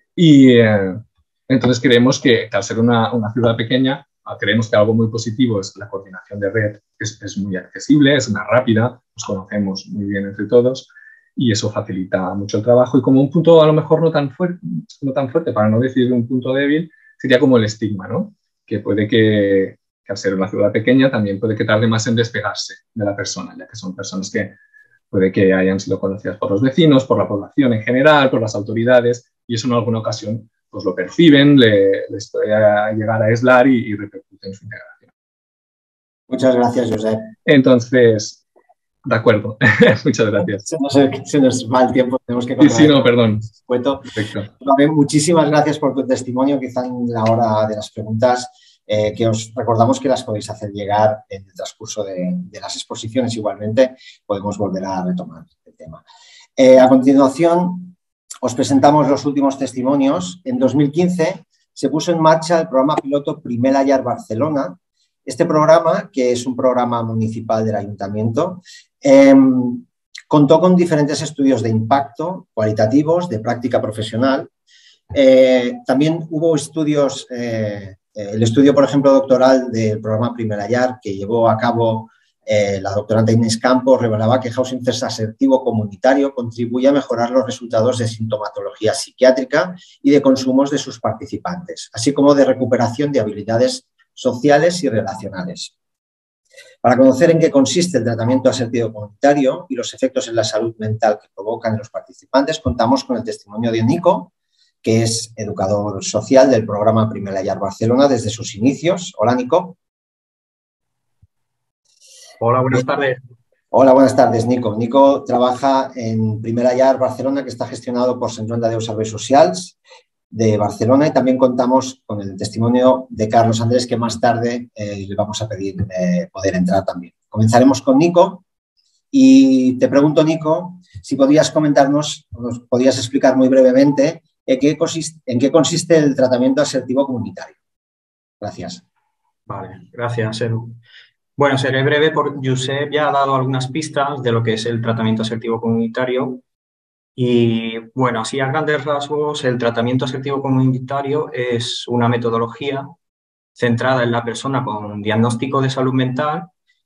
Y eh, entonces creemos que, que al ser una, una ciudad pequeña, creemos que algo muy positivo es la coordinación de red, es, es muy accesible, es más rápida, nos conocemos muy bien entre todos y eso facilita mucho el trabajo. Y como un punto a lo mejor no tan fuerte, no tan fuerte para no decir un punto débil, sería como el estigma, ¿no? Que puede que, que que al ser una ciudad pequeña también puede que tarde más en despegarse de la persona, ya que son personas que puede que hayan sido conocidas por los vecinos, por la población en general, por las autoridades, y eso en alguna ocasión pues lo perciben, le, les puede llegar a aislar y, y repercute en su integración. Muchas gracias, Josep. Entonces, de acuerdo, muchas gracias. Se nos, se nos va el tiempo, tenemos que Sí, sí, no, perdón. Perfecto. Muchísimas gracias por tu testimonio, quizá en la hora de las preguntas, eh, que os recordamos que las podéis hacer llegar en el transcurso de, de las exposiciones. Igualmente, podemos volver a retomar el tema. Eh, a continuación, os presentamos los últimos testimonios. En dos mil quince se puso en marcha el programa piloto Primer Llar Barcelona. Este programa, que es un programa municipal del Ayuntamiento, eh, contó con diferentes estudios de impacto cualitativos, de práctica profesional. Eh, también hubo estudios, eh, el estudio, por ejemplo, doctoral del programa Primer Llar, que llevó a cabo eh, la doctorante Inés Campos, revelaba que Housing First asertivo comunitario contribuye a mejorar los resultados de sintomatología psiquiátrica y de consumos de sus participantes, así como de recuperación de habilidades sociales y relacionales. Para conocer en qué consiste el tratamiento asertivo comunitario y los efectos en la salud mental que provocan en los participantes, contamos con el testimonio de Nico, que es educador social del programa Primer Llar Barcelona desde sus inicios. Hola, Nico. Hola, buenas tardes. Hola, buenas tardes, Nico. Nico trabaja en Primer Llar Barcelona, que está gestionado por Sant Joan de Déu Serveis Socials de Barcelona, y también contamos con el testimonio de Carlos Andrés, que más tarde eh, le vamos a pedir eh, poder entrar también. Comenzaremos con Nico y te pregunto, Nico, si podrías comentarnos, nos podrías explicar muy brevemente en qué consiste, en qué consiste el tratamiento asertivo comunitario. Gracias. Vale, gracias, Edu. Bueno, seré breve porque Josep ya ha dado algunas pistas de lo que es el tratamiento asertivo comunitario. Y bueno, así a grandes rasgos, el tratamiento asertivo comunitario es una metodología centrada en la persona con diagnóstico de salud mental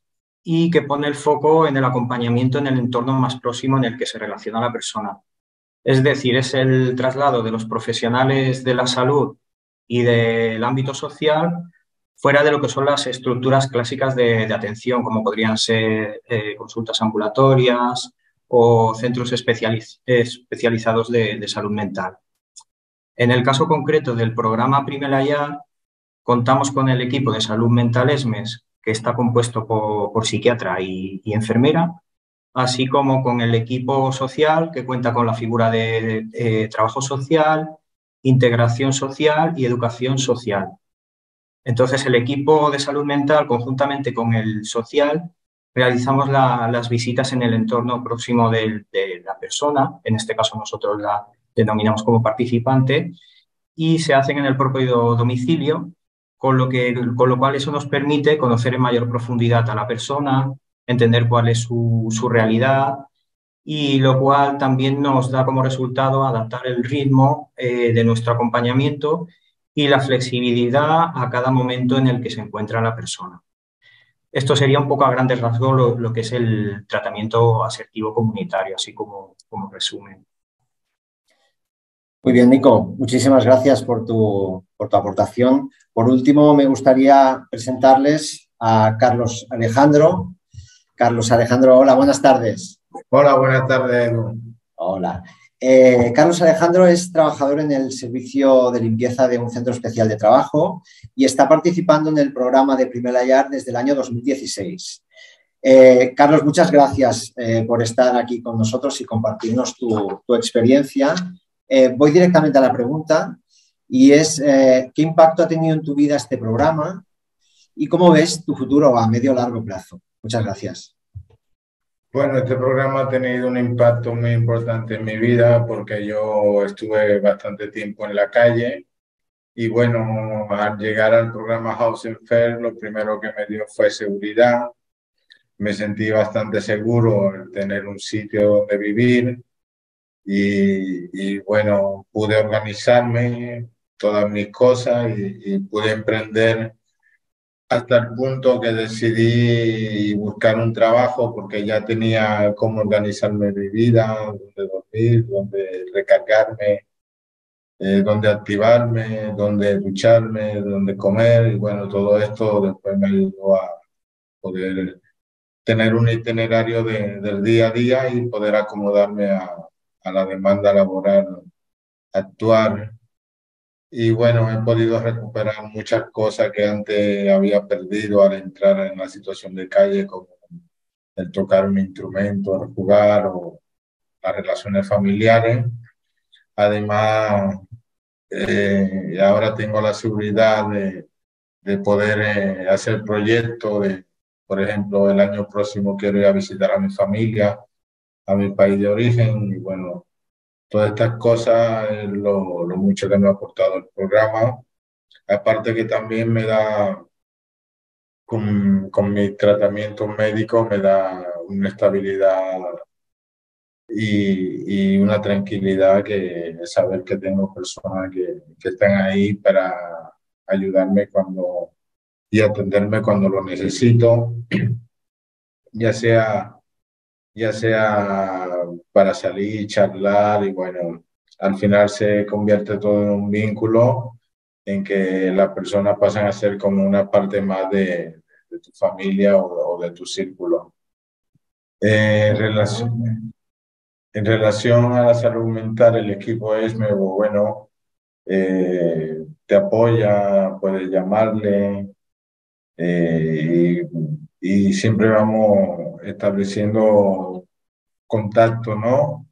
y que pone el foco en el acompañamiento en el entorno más próximo en el que se relaciona la persona. Es decir, es el traslado de los profesionales de la salud y del ámbito social fuera de lo que son las estructuras clásicas de, de atención, como podrían ser eh, consultas ambulatorias o centros especializ especializados de, de salud mental. En el caso concreto del programa Primer Llar, contamos con el equipo de salud mental ESMES, que está compuesto por, por psiquiatra y, y enfermera, así como con el equipo social, que cuenta con la figura de, de, de trabajo social, integración social y educación social. Entonces, el equipo de salud mental, conjuntamente con el social, realizamos la, las visitas en el entorno próximo de, de la persona, en este caso nosotros la denominamos como participante, y se hacen en el propio domicilio, con lo, que, con lo cual eso nos permite conocer en mayor profundidad a la persona, entender cuál es su, su realidad, y lo cual también nos da como resultado adaptar el ritmo eh, de nuestro acompañamiento y la flexibilidad a cada momento en el que se encuentra la persona. Esto sería un poco a grandes rasgos lo, lo que es el tratamiento asertivo comunitario, así como, como resumen. Muy bien, Nico. Muchísimas gracias por tu, por tu aportación. Por último, me gustaría presentarles a Carlos Alejandro. Carlos Alejandro, hola, buenas tardes. Hola, buenas tardes, Edu. Hola. Eh, Carlos Alejandro es trabajador en el servicio de limpieza de un centro especial de trabajo y está participando en el programa de Primer Llar desde el año dos mil dieciséis. Eh, Carlos, muchas gracias eh, por estar aquí con nosotros y compartirnos tu, tu experiencia. Eh, voy directamente a la pregunta y es eh, ¿qué impacto ha tenido en tu vida este programa y cómo ves tu futuro a medio o largo plazo? Muchas gracias. Bueno, este programa ha tenido un impacto muy importante en mi vida porque yo estuve bastante tiempo en la calle y bueno, al llegar al programa Housing First, lo primero que me dio fue seguridad. Me sentí bastante seguro al tener un sitio donde vivir y, y bueno, pude organizarme todas mis cosas y, y pude emprender hasta el punto que decidí buscar un trabajo porque ya tenía cómo organizarme mi vida, dónde dormir, dónde recargarme. eh, dónde activarme, dónde ducharme, dónde comer, y bueno, todo esto después me ayudó a poder tener un itinerario de, del día a día y poder acomodarme a, a la demanda laboral actual. Y bueno, he podido recuperar muchas cosas que antes había perdido al entrar en la situación de calle, como el tocar un instrumento, el jugar o las relaciones familiares. Además, eh, ahora tengo la seguridad de, de poder eh, hacer proyectos. De, por ejemplo, el año próximo quiero ir a visitar a mi familia, a mi país de origen. Y bueno, todas estas cosas es lo, lo mucho que me ha aportado el programa. Aparte que también me da, con, con mi tratamiento médico, me da una estabilidad y, y una tranquilidad, que saber que tengo personas que, que están ahí para ayudarme cuando y atenderme cuando lo necesito, ya sea, ya sea para salir, charlar, y bueno, al final se convierte todo en un vínculo en que las personas pasan a ser como una parte más de, de tu familia o, o de tu círculo. Eh, en relación, en relación a la salud mental, el equipo ESME, bueno, eh, te apoya, puedes llamarle, eh, y, y siempre vamos estableciendo contacto, ¿no?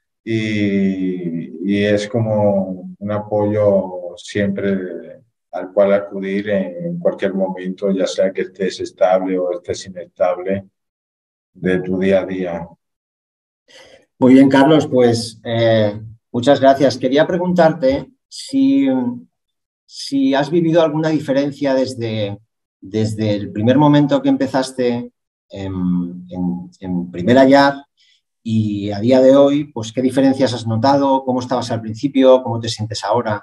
Y, y es como un apoyo siempre al cual acudir en, en cualquier momento, ya sea que estés estable o estés inestable de tu día a día. Muy bien, Carlos, pues eh, muchas gracias. Quería preguntarte si, si has vivido alguna diferencia desde, desde el primer momento que empezaste en, en, en Primera Y A R y a día de hoy, pues qué diferencias has notado, cómo estabas al principio, cómo te sientes ahora.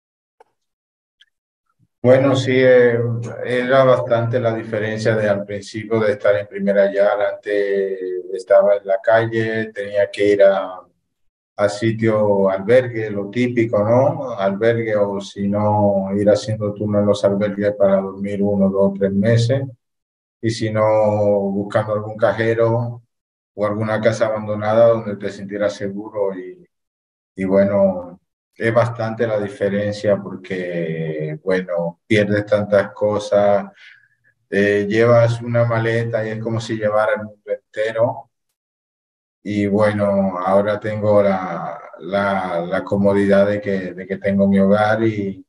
Bueno, sí, eh, era bastante la diferencia de al principio de estar en Primera Y A R. Antes estaba en la calle, tenía que ir a, a sitio albergue, lo típico, ¿no? Albergue, o si no, ir haciendo turno en los albergues para dormir uno, dos, tres meses. Y si no, buscando algún cajero o alguna casa abandonada donde te sintieras seguro. Y, y bueno, es bastante la diferencia porque, bueno, pierdes tantas cosas, eh, llevas una maleta y es como si llevara el mundo entero. Y bueno, ahora tengo la, la, la comodidad de que, de que tengo mi hogar, y,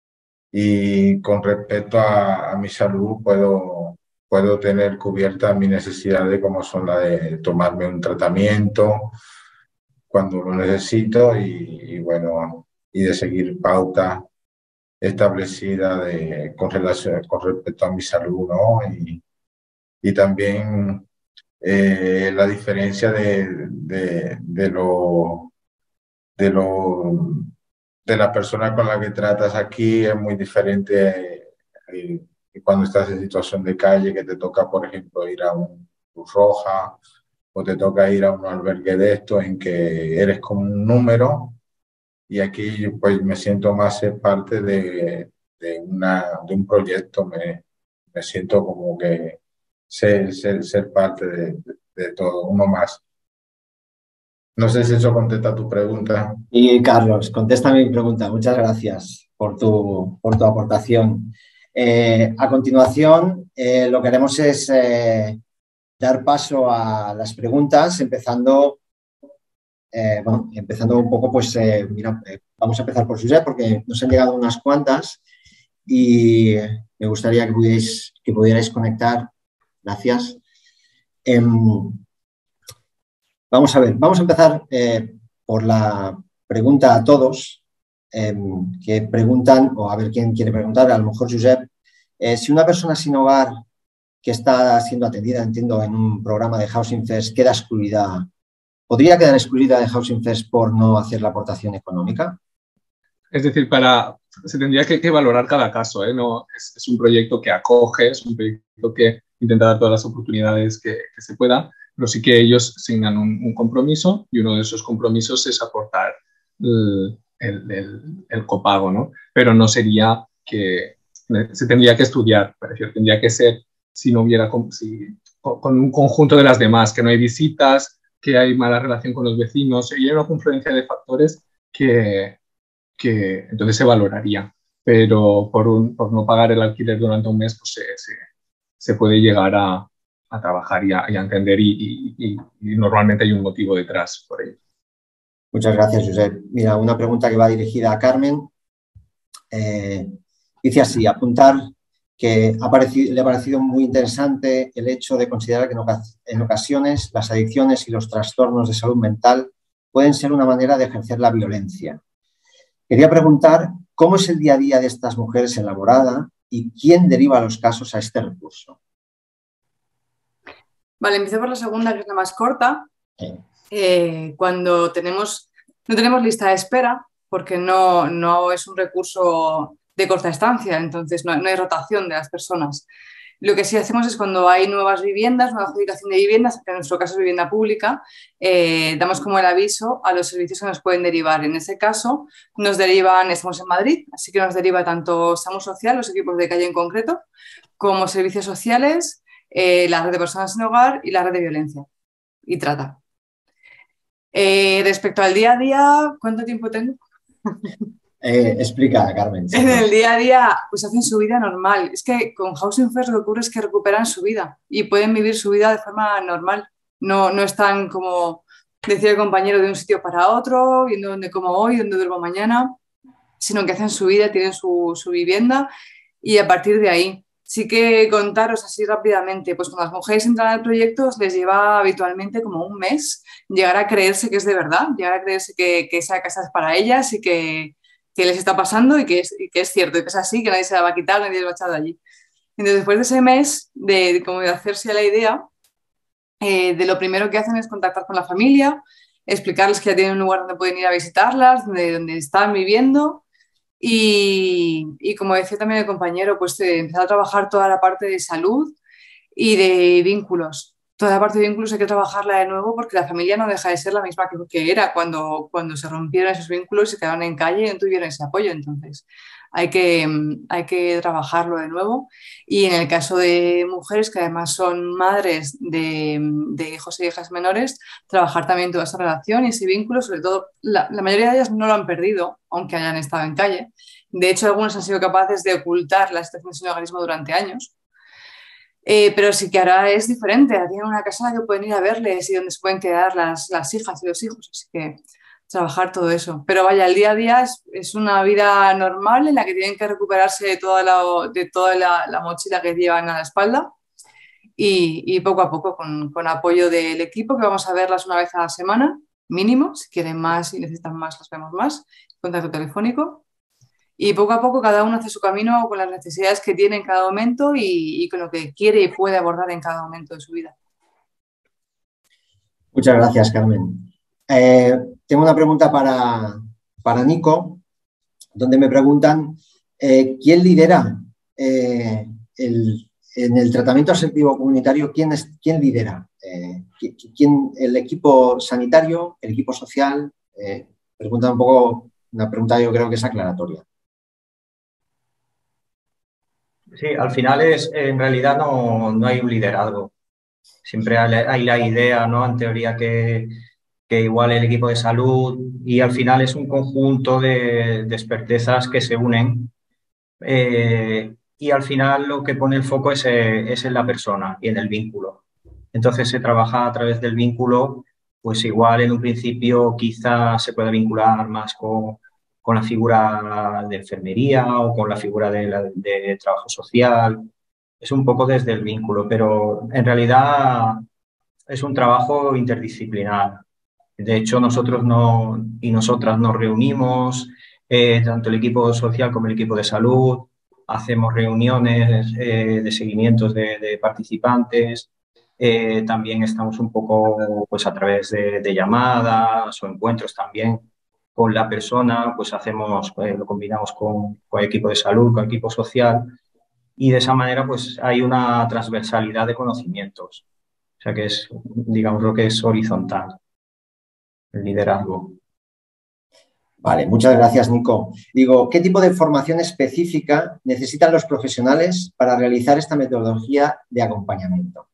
y con respecto a, a mi salud puedo, puedo tener cubiertas mis necesidades, como son la de tomarme un tratamiento cuando lo necesito, y, y bueno, y de seguir pautas establecidas de, con, relación, con respecto a mi salud, ¿no? Y, y también eh, la diferencia de, de, de, lo, de, lo, de la persona con la que tratas aquí es muy diferente eh, cuando estás en situación de calle, que te toca, por ejemplo, ir a un Cruz Roja o te toca ir a un albergue de esto en que eres como un número, y aquí pues me siento más ser parte de, de, una, de un proyecto, me, me siento como que ser, ser, ser parte de, de, de todo, uno más. No sé si eso contesta tu pregunta. Y Carlos, contesta mi pregunta. Muchas gracias por tu, por tu aportación. Eh, a continuación, eh, lo que haremos es eh, dar paso a las preguntas, empezando, eh, bueno, empezando un poco, pues, eh, mira, eh, vamos a empezar por Josep, porque nos han llegado unas cuantas y me gustaría que pudierais, que pudierais conectar. Gracias. Eh, vamos a ver, vamos a empezar eh, por la pregunta a todos, eh, que preguntan, o a ver quién quiere preguntar, a lo mejor Josep, eh, si una persona sin hogar que está siendo atendida, entiendo, en un programa de Housing First, queda excluida, ¿podría quedar excluida de Housing First por no hacer la aportación económica? Es decir, para, se tendría que, que valorar cada caso, ¿eh? No, es, es un proyecto que acoge, es un proyecto que intenta dar todas las oportunidades que, que se pueda, pero sí que ellos asignan un, un compromiso, y uno de esos compromisos es aportar el, el, el, el copago, ¿no? Pero no sería que se tendría que estudiar, pareció, tendría que ser si no hubiera si, con un conjunto de las demás, que no hay visitas, que hay mala relación con los vecinos, y hay una confluencia de factores que, que entonces se valoraría. Pero por, un, por no pagar el alquiler durante un mes, pues se, se, se puede llegar a, a trabajar y a, y a entender y, y, y normalmente hay un motivo detrás por ello. Muchas gracias, Josep. Mira, una pregunta que va dirigida a Carmen. Eh, dice así, apuntar que ha parecido, le ha parecido muy interesante el hecho de considerar que en ocasiones las adicciones y los trastornos de salud mental pueden ser una manera de ejercer la violencia. Quería preguntar cómo es el día a día de estas mujeres en la morada y quién deriva los casos a este recurso. Vale, empiezo por la segunda, que es la más corta. Sí. Eh, cuando tenemos, no tenemos lista de espera, porque no, no es un recurso de corta estancia, entonces no, no hay rotación de las personas. Lo que sí hacemos es cuando hay nuevas viviendas, nueva adjudicación de viviendas, que en nuestro caso es vivienda pública, eh, damos como el aviso a los servicios que nos pueden derivar. En ese caso nos derivan, estamos en Madrid, así que nos deriva tanto SAMU Social, los equipos de calle en concreto, como servicios sociales, eh, la red de personas en hogar y la red de violencia y trata. Eh, respecto al día a día, ¿cuánto tiempo tengo? Eh, explica, Carmen. En el día a día, pues hacen su vida normal. Es que con Housing First lo que ocurre es que recuperan su vida y pueden vivir su vida de forma normal. No, no están, como decía el compañero, de un sitio para otro, viendo dónde como hoy, dónde duermo mañana, sino que hacen su vida, tienen su, su vivienda y a partir de ahí. Sí que contaros así rápidamente, pues cuando las mujeres entran al proyecto les lleva habitualmente como un mes llegar a creerse que es de verdad, llegar a creerse que, que esa casa es para ellas y que, que les está pasando y que, es, y que es cierto, y que es así, que nadie se la va a quitar, nadie les va a echar de allí. Entonces, después de ese mes de, de, como de hacerse a la idea, eh, de lo primero que hacen es contactar con la familia, explicarles que ya tienen un lugar donde pueden ir a visitarlas, donde, donde están viviendo. Y, y como decía también el compañero, pues eh, empezar a trabajar toda la parte de salud y de vínculos. Toda la parte de vínculos hay que trabajarla de nuevo porque la familia no deja de ser la misma que, que era cuando, cuando se rompieron esos vínculos y se quedaron en calle y no tuvieron ese apoyo. Entonces hay que, hay que trabajarlo de nuevo. Y en el caso de mujeres que además son madres de, de hijos e hijas menores, trabajar también toda esa relación y ese vínculo, sobre todo la, la mayoría de ellas no lo han perdido, aunque hayan estado en calle. De hecho, algunos han sido capaces de ocultar la situación de sinhogarismo durante años. Eh, pero sí que ahora es diferente, ahora tienen una casa en la que pueden ir a verles y donde se pueden quedar las, las hijas y los hijos, así que trabajar todo eso. Pero vaya, el día a día es, es una vida normal en la que tienen que recuperarse de toda la, de toda la, la mochila que llevan a la espalda y, y poco a poco con, con apoyo del equipo, que vamos a verlas una vez a la semana, mínimo, si quieren más y necesitan más, las vemos más, contacto telefónico. Y poco a poco cada uno hace su camino con las necesidades que tiene en cada momento y, y con lo que quiere y puede abordar en cada momento de su vida. Muchas gracias, Carmen. Eh, tengo una pregunta para, para Nico, donde me preguntan eh, ¿quién lidera eh, el, en el tratamiento asertivo comunitario? ¿Quién, es, quién lidera? Eh, ¿quién, ¿El equipo sanitario? ¿El equipo social? Eh, pregunta un poco, una pregunta yo creo que es aclaratoria. Sí, al final es, en realidad no, no hay un liderazgo. Siempre hay la idea, ¿no? En teoría que, que igual el equipo de salud y al final es un conjunto de, de expertezas que se unen eh, y al final lo que pone el foco es, es en la persona y en el vínculo. Entonces se trabaja a través del vínculo, pues igual en un principio quizás se puede vincular más con con la figura de enfermería o con la figura de, la, de trabajo social. Es un poco desde el vínculo, pero en realidad es un trabajo interdisciplinar. De hecho, nosotros no, y nosotras nos reunimos, eh, tanto el equipo social como el equipo de salud, hacemos reuniones eh, de seguimientos de, de participantes, eh, también estamos un poco pues, a través de, de llamadas o encuentros también con la persona, pues hacemos, eh, lo combinamos con, con el equipo de salud, con el equipo social y de esa manera pues hay una transversalidad de conocimientos. O sea que es, digamos, lo que es horizontal, el liderazgo. Vale, muchas gracias, Nico. Digo, ¿qué tipo de formación específica necesitan los profesionales para realizar esta metodología de acompañamiento?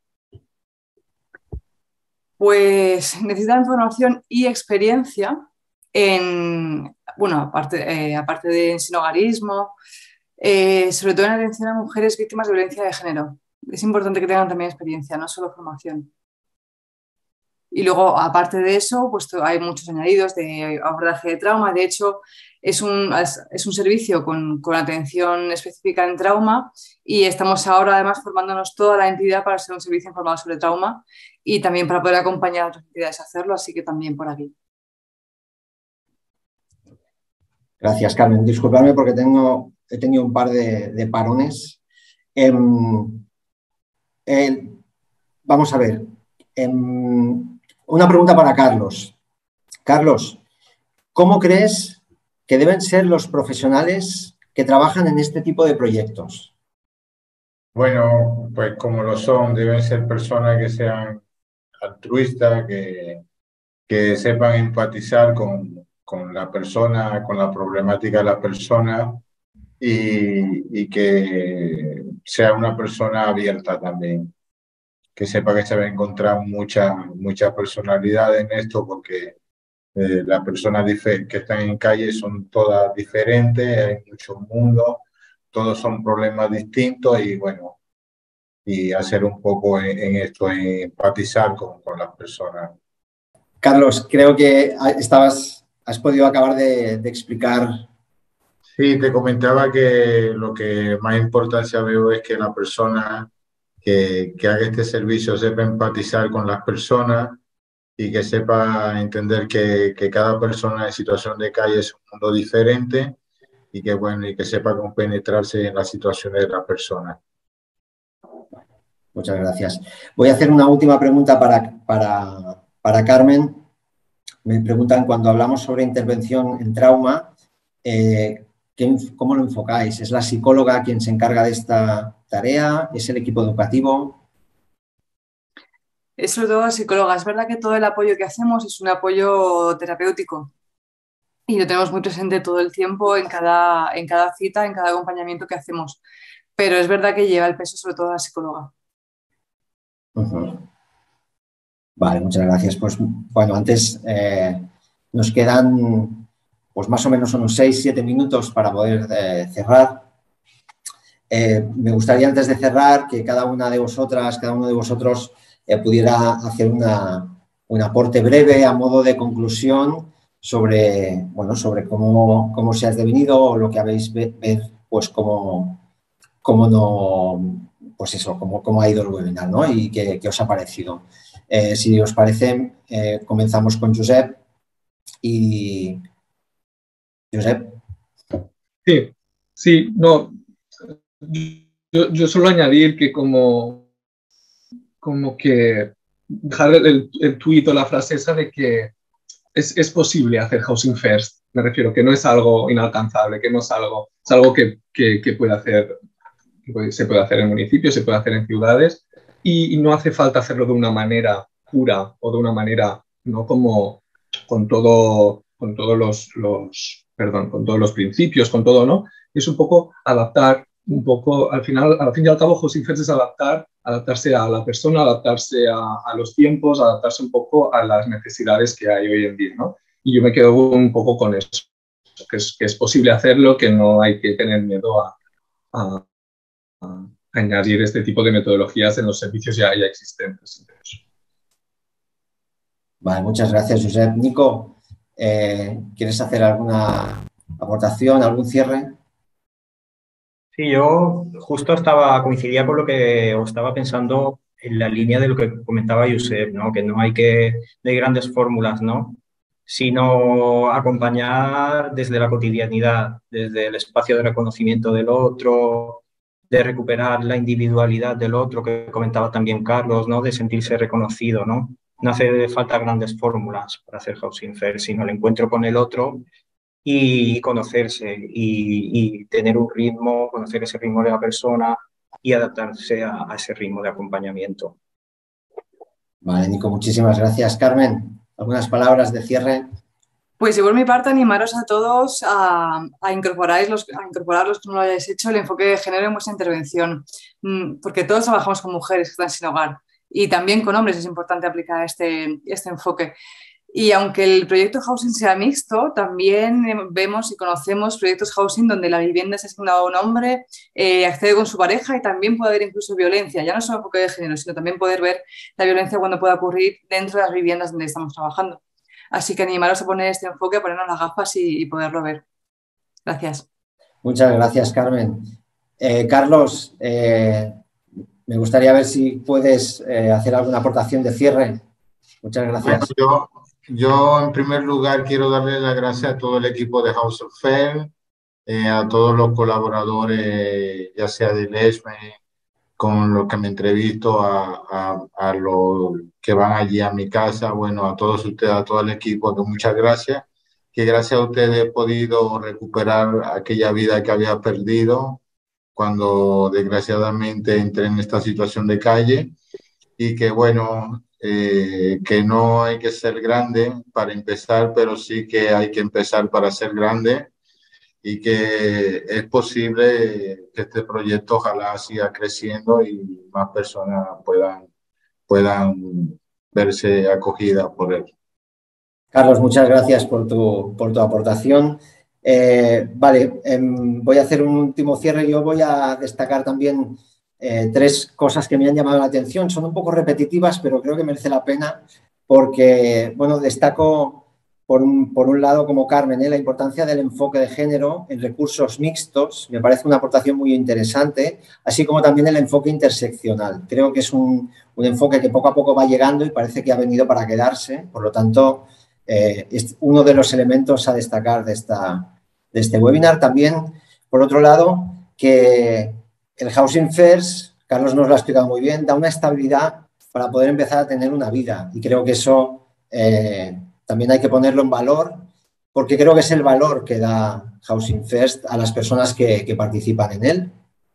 Pues necesitan formación y experiencia en, bueno, aparte, eh, aparte de en sinhogarismo, eh, sobre todo en atención a mujeres víctimas de violencia de género. Es importante que tengan también experiencia, no solo formación. Y luego, aparte de eso, pues hay muchos añadidos de abordaje de trauma. De hecho, es un, es un servicio con, con atención específica en trauma y estamos ahora además formándonos toda la entidad para ser un servicio informado sobre trauma y también para poder acompañar a otras entidades a hacerlo, así que también por aquí. Gracias, Carmen. Disculpadme porque tengo, he tenido un par de, de parones. Eh, eh, vamos a ver. Eh, una pregunta para Carlos. Carlos, ¿cómo crees que deben ser los profesionales que trabajan en este tipo de proyectos? Bueno, pues como lo son, deben ser personas que sean altruistas, que, que sepan empatizar con, con la persona, con la problemática de la persona y, y que sea una persona abierta también, que sepa que se va a encontrar mucha, mucha personalidad en esto porque eh, las personas que están en calle son todas diferentes, hay muchos mundos, todos son problemas distintos y bueno, y hacer un poco en, en esto, en empatizar con, con las personas. Carlos, creo que estabas, has podido acabar de, de explicar. Sí, te comentaba que lo que más importancia veo es que la persona que, que haga este servicio sepa empatizar con las personas y que sepa entender que, que cada persona en situación de calle es un mundo diferente y que, bueno, y que sepa compenetrarse en las situaciones de las personas. Muchas gracias. Voy a hacer una última pregunta para, para, para Carmen. Me preguntan, cuando hablamos sobre intervención en trauma, eh, ¿cómo lo enfocáis? ¿Es la psicóloga quien se encarga de esta tarea? ¿Es el equipo educativo? Es sobre todo la psicóloga. Es verdad que todo el apoyo que hacemos es un apoyo terapéutico y lo tenemos muy presente todo el tiempo en cada, en cada cita, en cada acompañamiento que hacemos. Pero es verdad que lleva el peso sobre todo la psicóloga. Uh-huh. Vale, muchas gracias. Pues bueno, antes eh, nos quedan pues más o menos unos seis siete minutos para poder eh, cerrar. Eh, me gustaría antes de cerrar que cada una de vosotras, cada uno de vosotros eh, pudiera hacer una, un aporte breve a modo de conclusión sobre, bueno, sobre cómo, cómo se ha devenido o lo que habéis ver, pues cómo, cómo no, pues eso, cómo, cómo ha ido el webinar, ¿no? Y qué, qué os ha parecido. Eh, si os parece, eh, comenzamos con Josep y Josep. Sí, sí, no. Yo, yo solo añadir que como, como que dejar el, el tuit o la frase esa de que es, es posible hacer housing first. Me refiero que no es algo inalcanzable, que no es algo, es algo que, que, que puede hacer, que puede, se puede hacer en municipios, se puede hacer en ciudades y, y no hace falta hacerlo de una manera pura o de una manera, no como con todo, con todos los, los, perdón, con todos los principios, con todo, ¿no? Es un poco adaptar, un poco, al final, al fin y al cabo, housing first es adaptar, adaptarse a la persona, adaptarse a, a los tiempos, adaptarse un poco a las necesidades que hay hoy en día, ¿no? Y yo me quedo un poco con eso, que es, que es posible hacerlo, que no hay que tener miedo a, a, a añadir este tipo de metodologías en los servicios ya, ya existentes. Vale, muchas gracias, Josep. Nico, eh, ¿quieres hacer alguna aportación, algún cierre? Sí, yo justo estaba, coincidía con lo que os estaba pensando en la línea de lo que comentaba Josep, ¿no? Que no hay que de grandes fórmulas, ¿no? Sino acompañar desde la cotidianidad, desde el espacio de reconocimiento del otro, de recuperar la individualidad del otro, que comentaba también Carlos, ¿no? De sentirse reconocido, ¿no? No hace falta grandes fórmulas para hacer housing first, sino el encuentro con el otro y conocerse y, y tener un ritmo, conocer ese ritmo de la persona y adaptarse a, a ese ritmo de acompañamiento. Vale, Nico, muchísimas gracias. Carmen, ¿algunas palabras de cierre? Pues yo por mi parte animaros a todos a, a, incorporar los, a incorporar los que no lo hayáis hecho el enfoque de género en vuestra intervención, porque todos trabajamos con mujeres que están sin hogar y también con hombres es importante aplicar este, este enfoque. Y aunque el proyecto housing sea mixto, también vemos y conocemos proyectos housing donde la vivienda es asignada a un hombre, eh, accede con su pareja y también puede haber incluso violencia, ya no solo enfoque de género, sino también poder ver la violencia cuando pueda ocurrir dentro de las viviendas donde estamos trabajando. Así que animaros a poner este enfoque, a ponernos las gafas y, y poderlo ver. Gracias. Muchas gracias, Carmen. Eh, Carlos, eh, me gustaría ver si puedes eh, hacer alguna aportación de cierre. Muchas gracias. Bueno, yo, yo, en primer lugar, quiero darle las gracias a todo el equipo de House of Fair, eh, a todos los colaboradores, ya sea de Lesme, con los que me entrevisto, a, a, a los que van allí a mi casa, bueno, a todos ustedes, a todo el equipo, que muchas gracias, que gracias a ustedes he podido recuperar aquella vida que había perdido cuando desgraciadamente entré en esta situación de calle y que bueno, eh, que no hay que ser grande para empezar, pero sí que hay que empezar para ser grande. Y que es posible que este proyecto ojalá siga creciendo y más personas puedan, puedan verse acogidas por él. Carlos, muchas gracias por tu, por tu aportación. Eh, vale, eh, voy a hacer un último cierre. Yo voy a destacar también eh, tres cosas que me han llamado la atención. Son un poco repetitivas, pero creo que merece la pena porque, bueno, destaco... Por un, por un lado, como Carmen, ¿eh? la importancia del enfoque de género en recursos mixtos, me parece una aportación muy interesante, así como también el enfoque interseccional. Creo que es un, un enfoque que poco a poco va llegando y parece que ha venido para quedarse, por lo tanto, eh, es uno de los elementos a destacar de, esta, de este webinar. También, por otro lado, que el Housing First, Carlos nos lo ha explicado muy bien, da una estabilidad para poder empezar a tener una vida y creo que eso... Eh, también hay que ponerlo en valor, porque creo que es el valor que da Housing First a las personas que, que participan en él.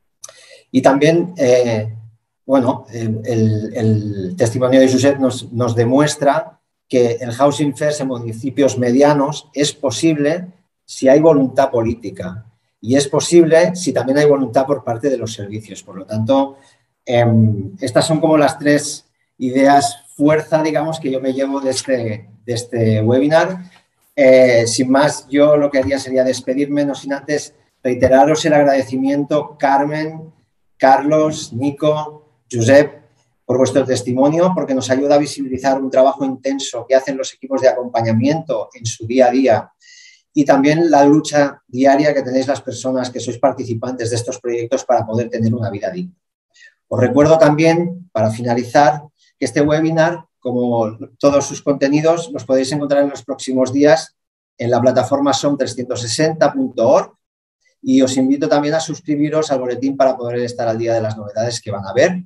Y también, eh, bueno, el, el testimonio de Josep nos, nos demuestra que el Housing First en municipios medianos es posible si hay voluntad política y es posible si también hay voluntad por parte de los servicios. Por lo tanto, eh, estas son como las tres ideas fuerza, digamos, que yo me llevo de este, de este webinar. Eh, sin más, yo lo que haría sería despedirme, no sin antes reiteraros el agradecimiento, Carmen, Carlos, Nico, Josep, por vuestro testimonio, porque nos ayuda a visibilizar un trabajo intenso que hacen los equipos de acompañamiento en su día a día y también la lucha diaria que tenéis las personas que sois participantes de estos proyectos para poder tener una vida digna. Os recuerdo también, para finalizar, que este webinar, como todos sus contenidos, los podéis encontrar en los próximos días en la plataforma som trescientos sesenta punto org y os invito también a suscribiros al boletín para poder estar al día de las novedades que van a haber.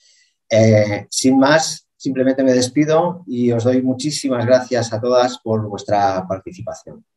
Eh, sin más, simplemente me despido y os doy muchísimas gracias a todas por vuestra participación.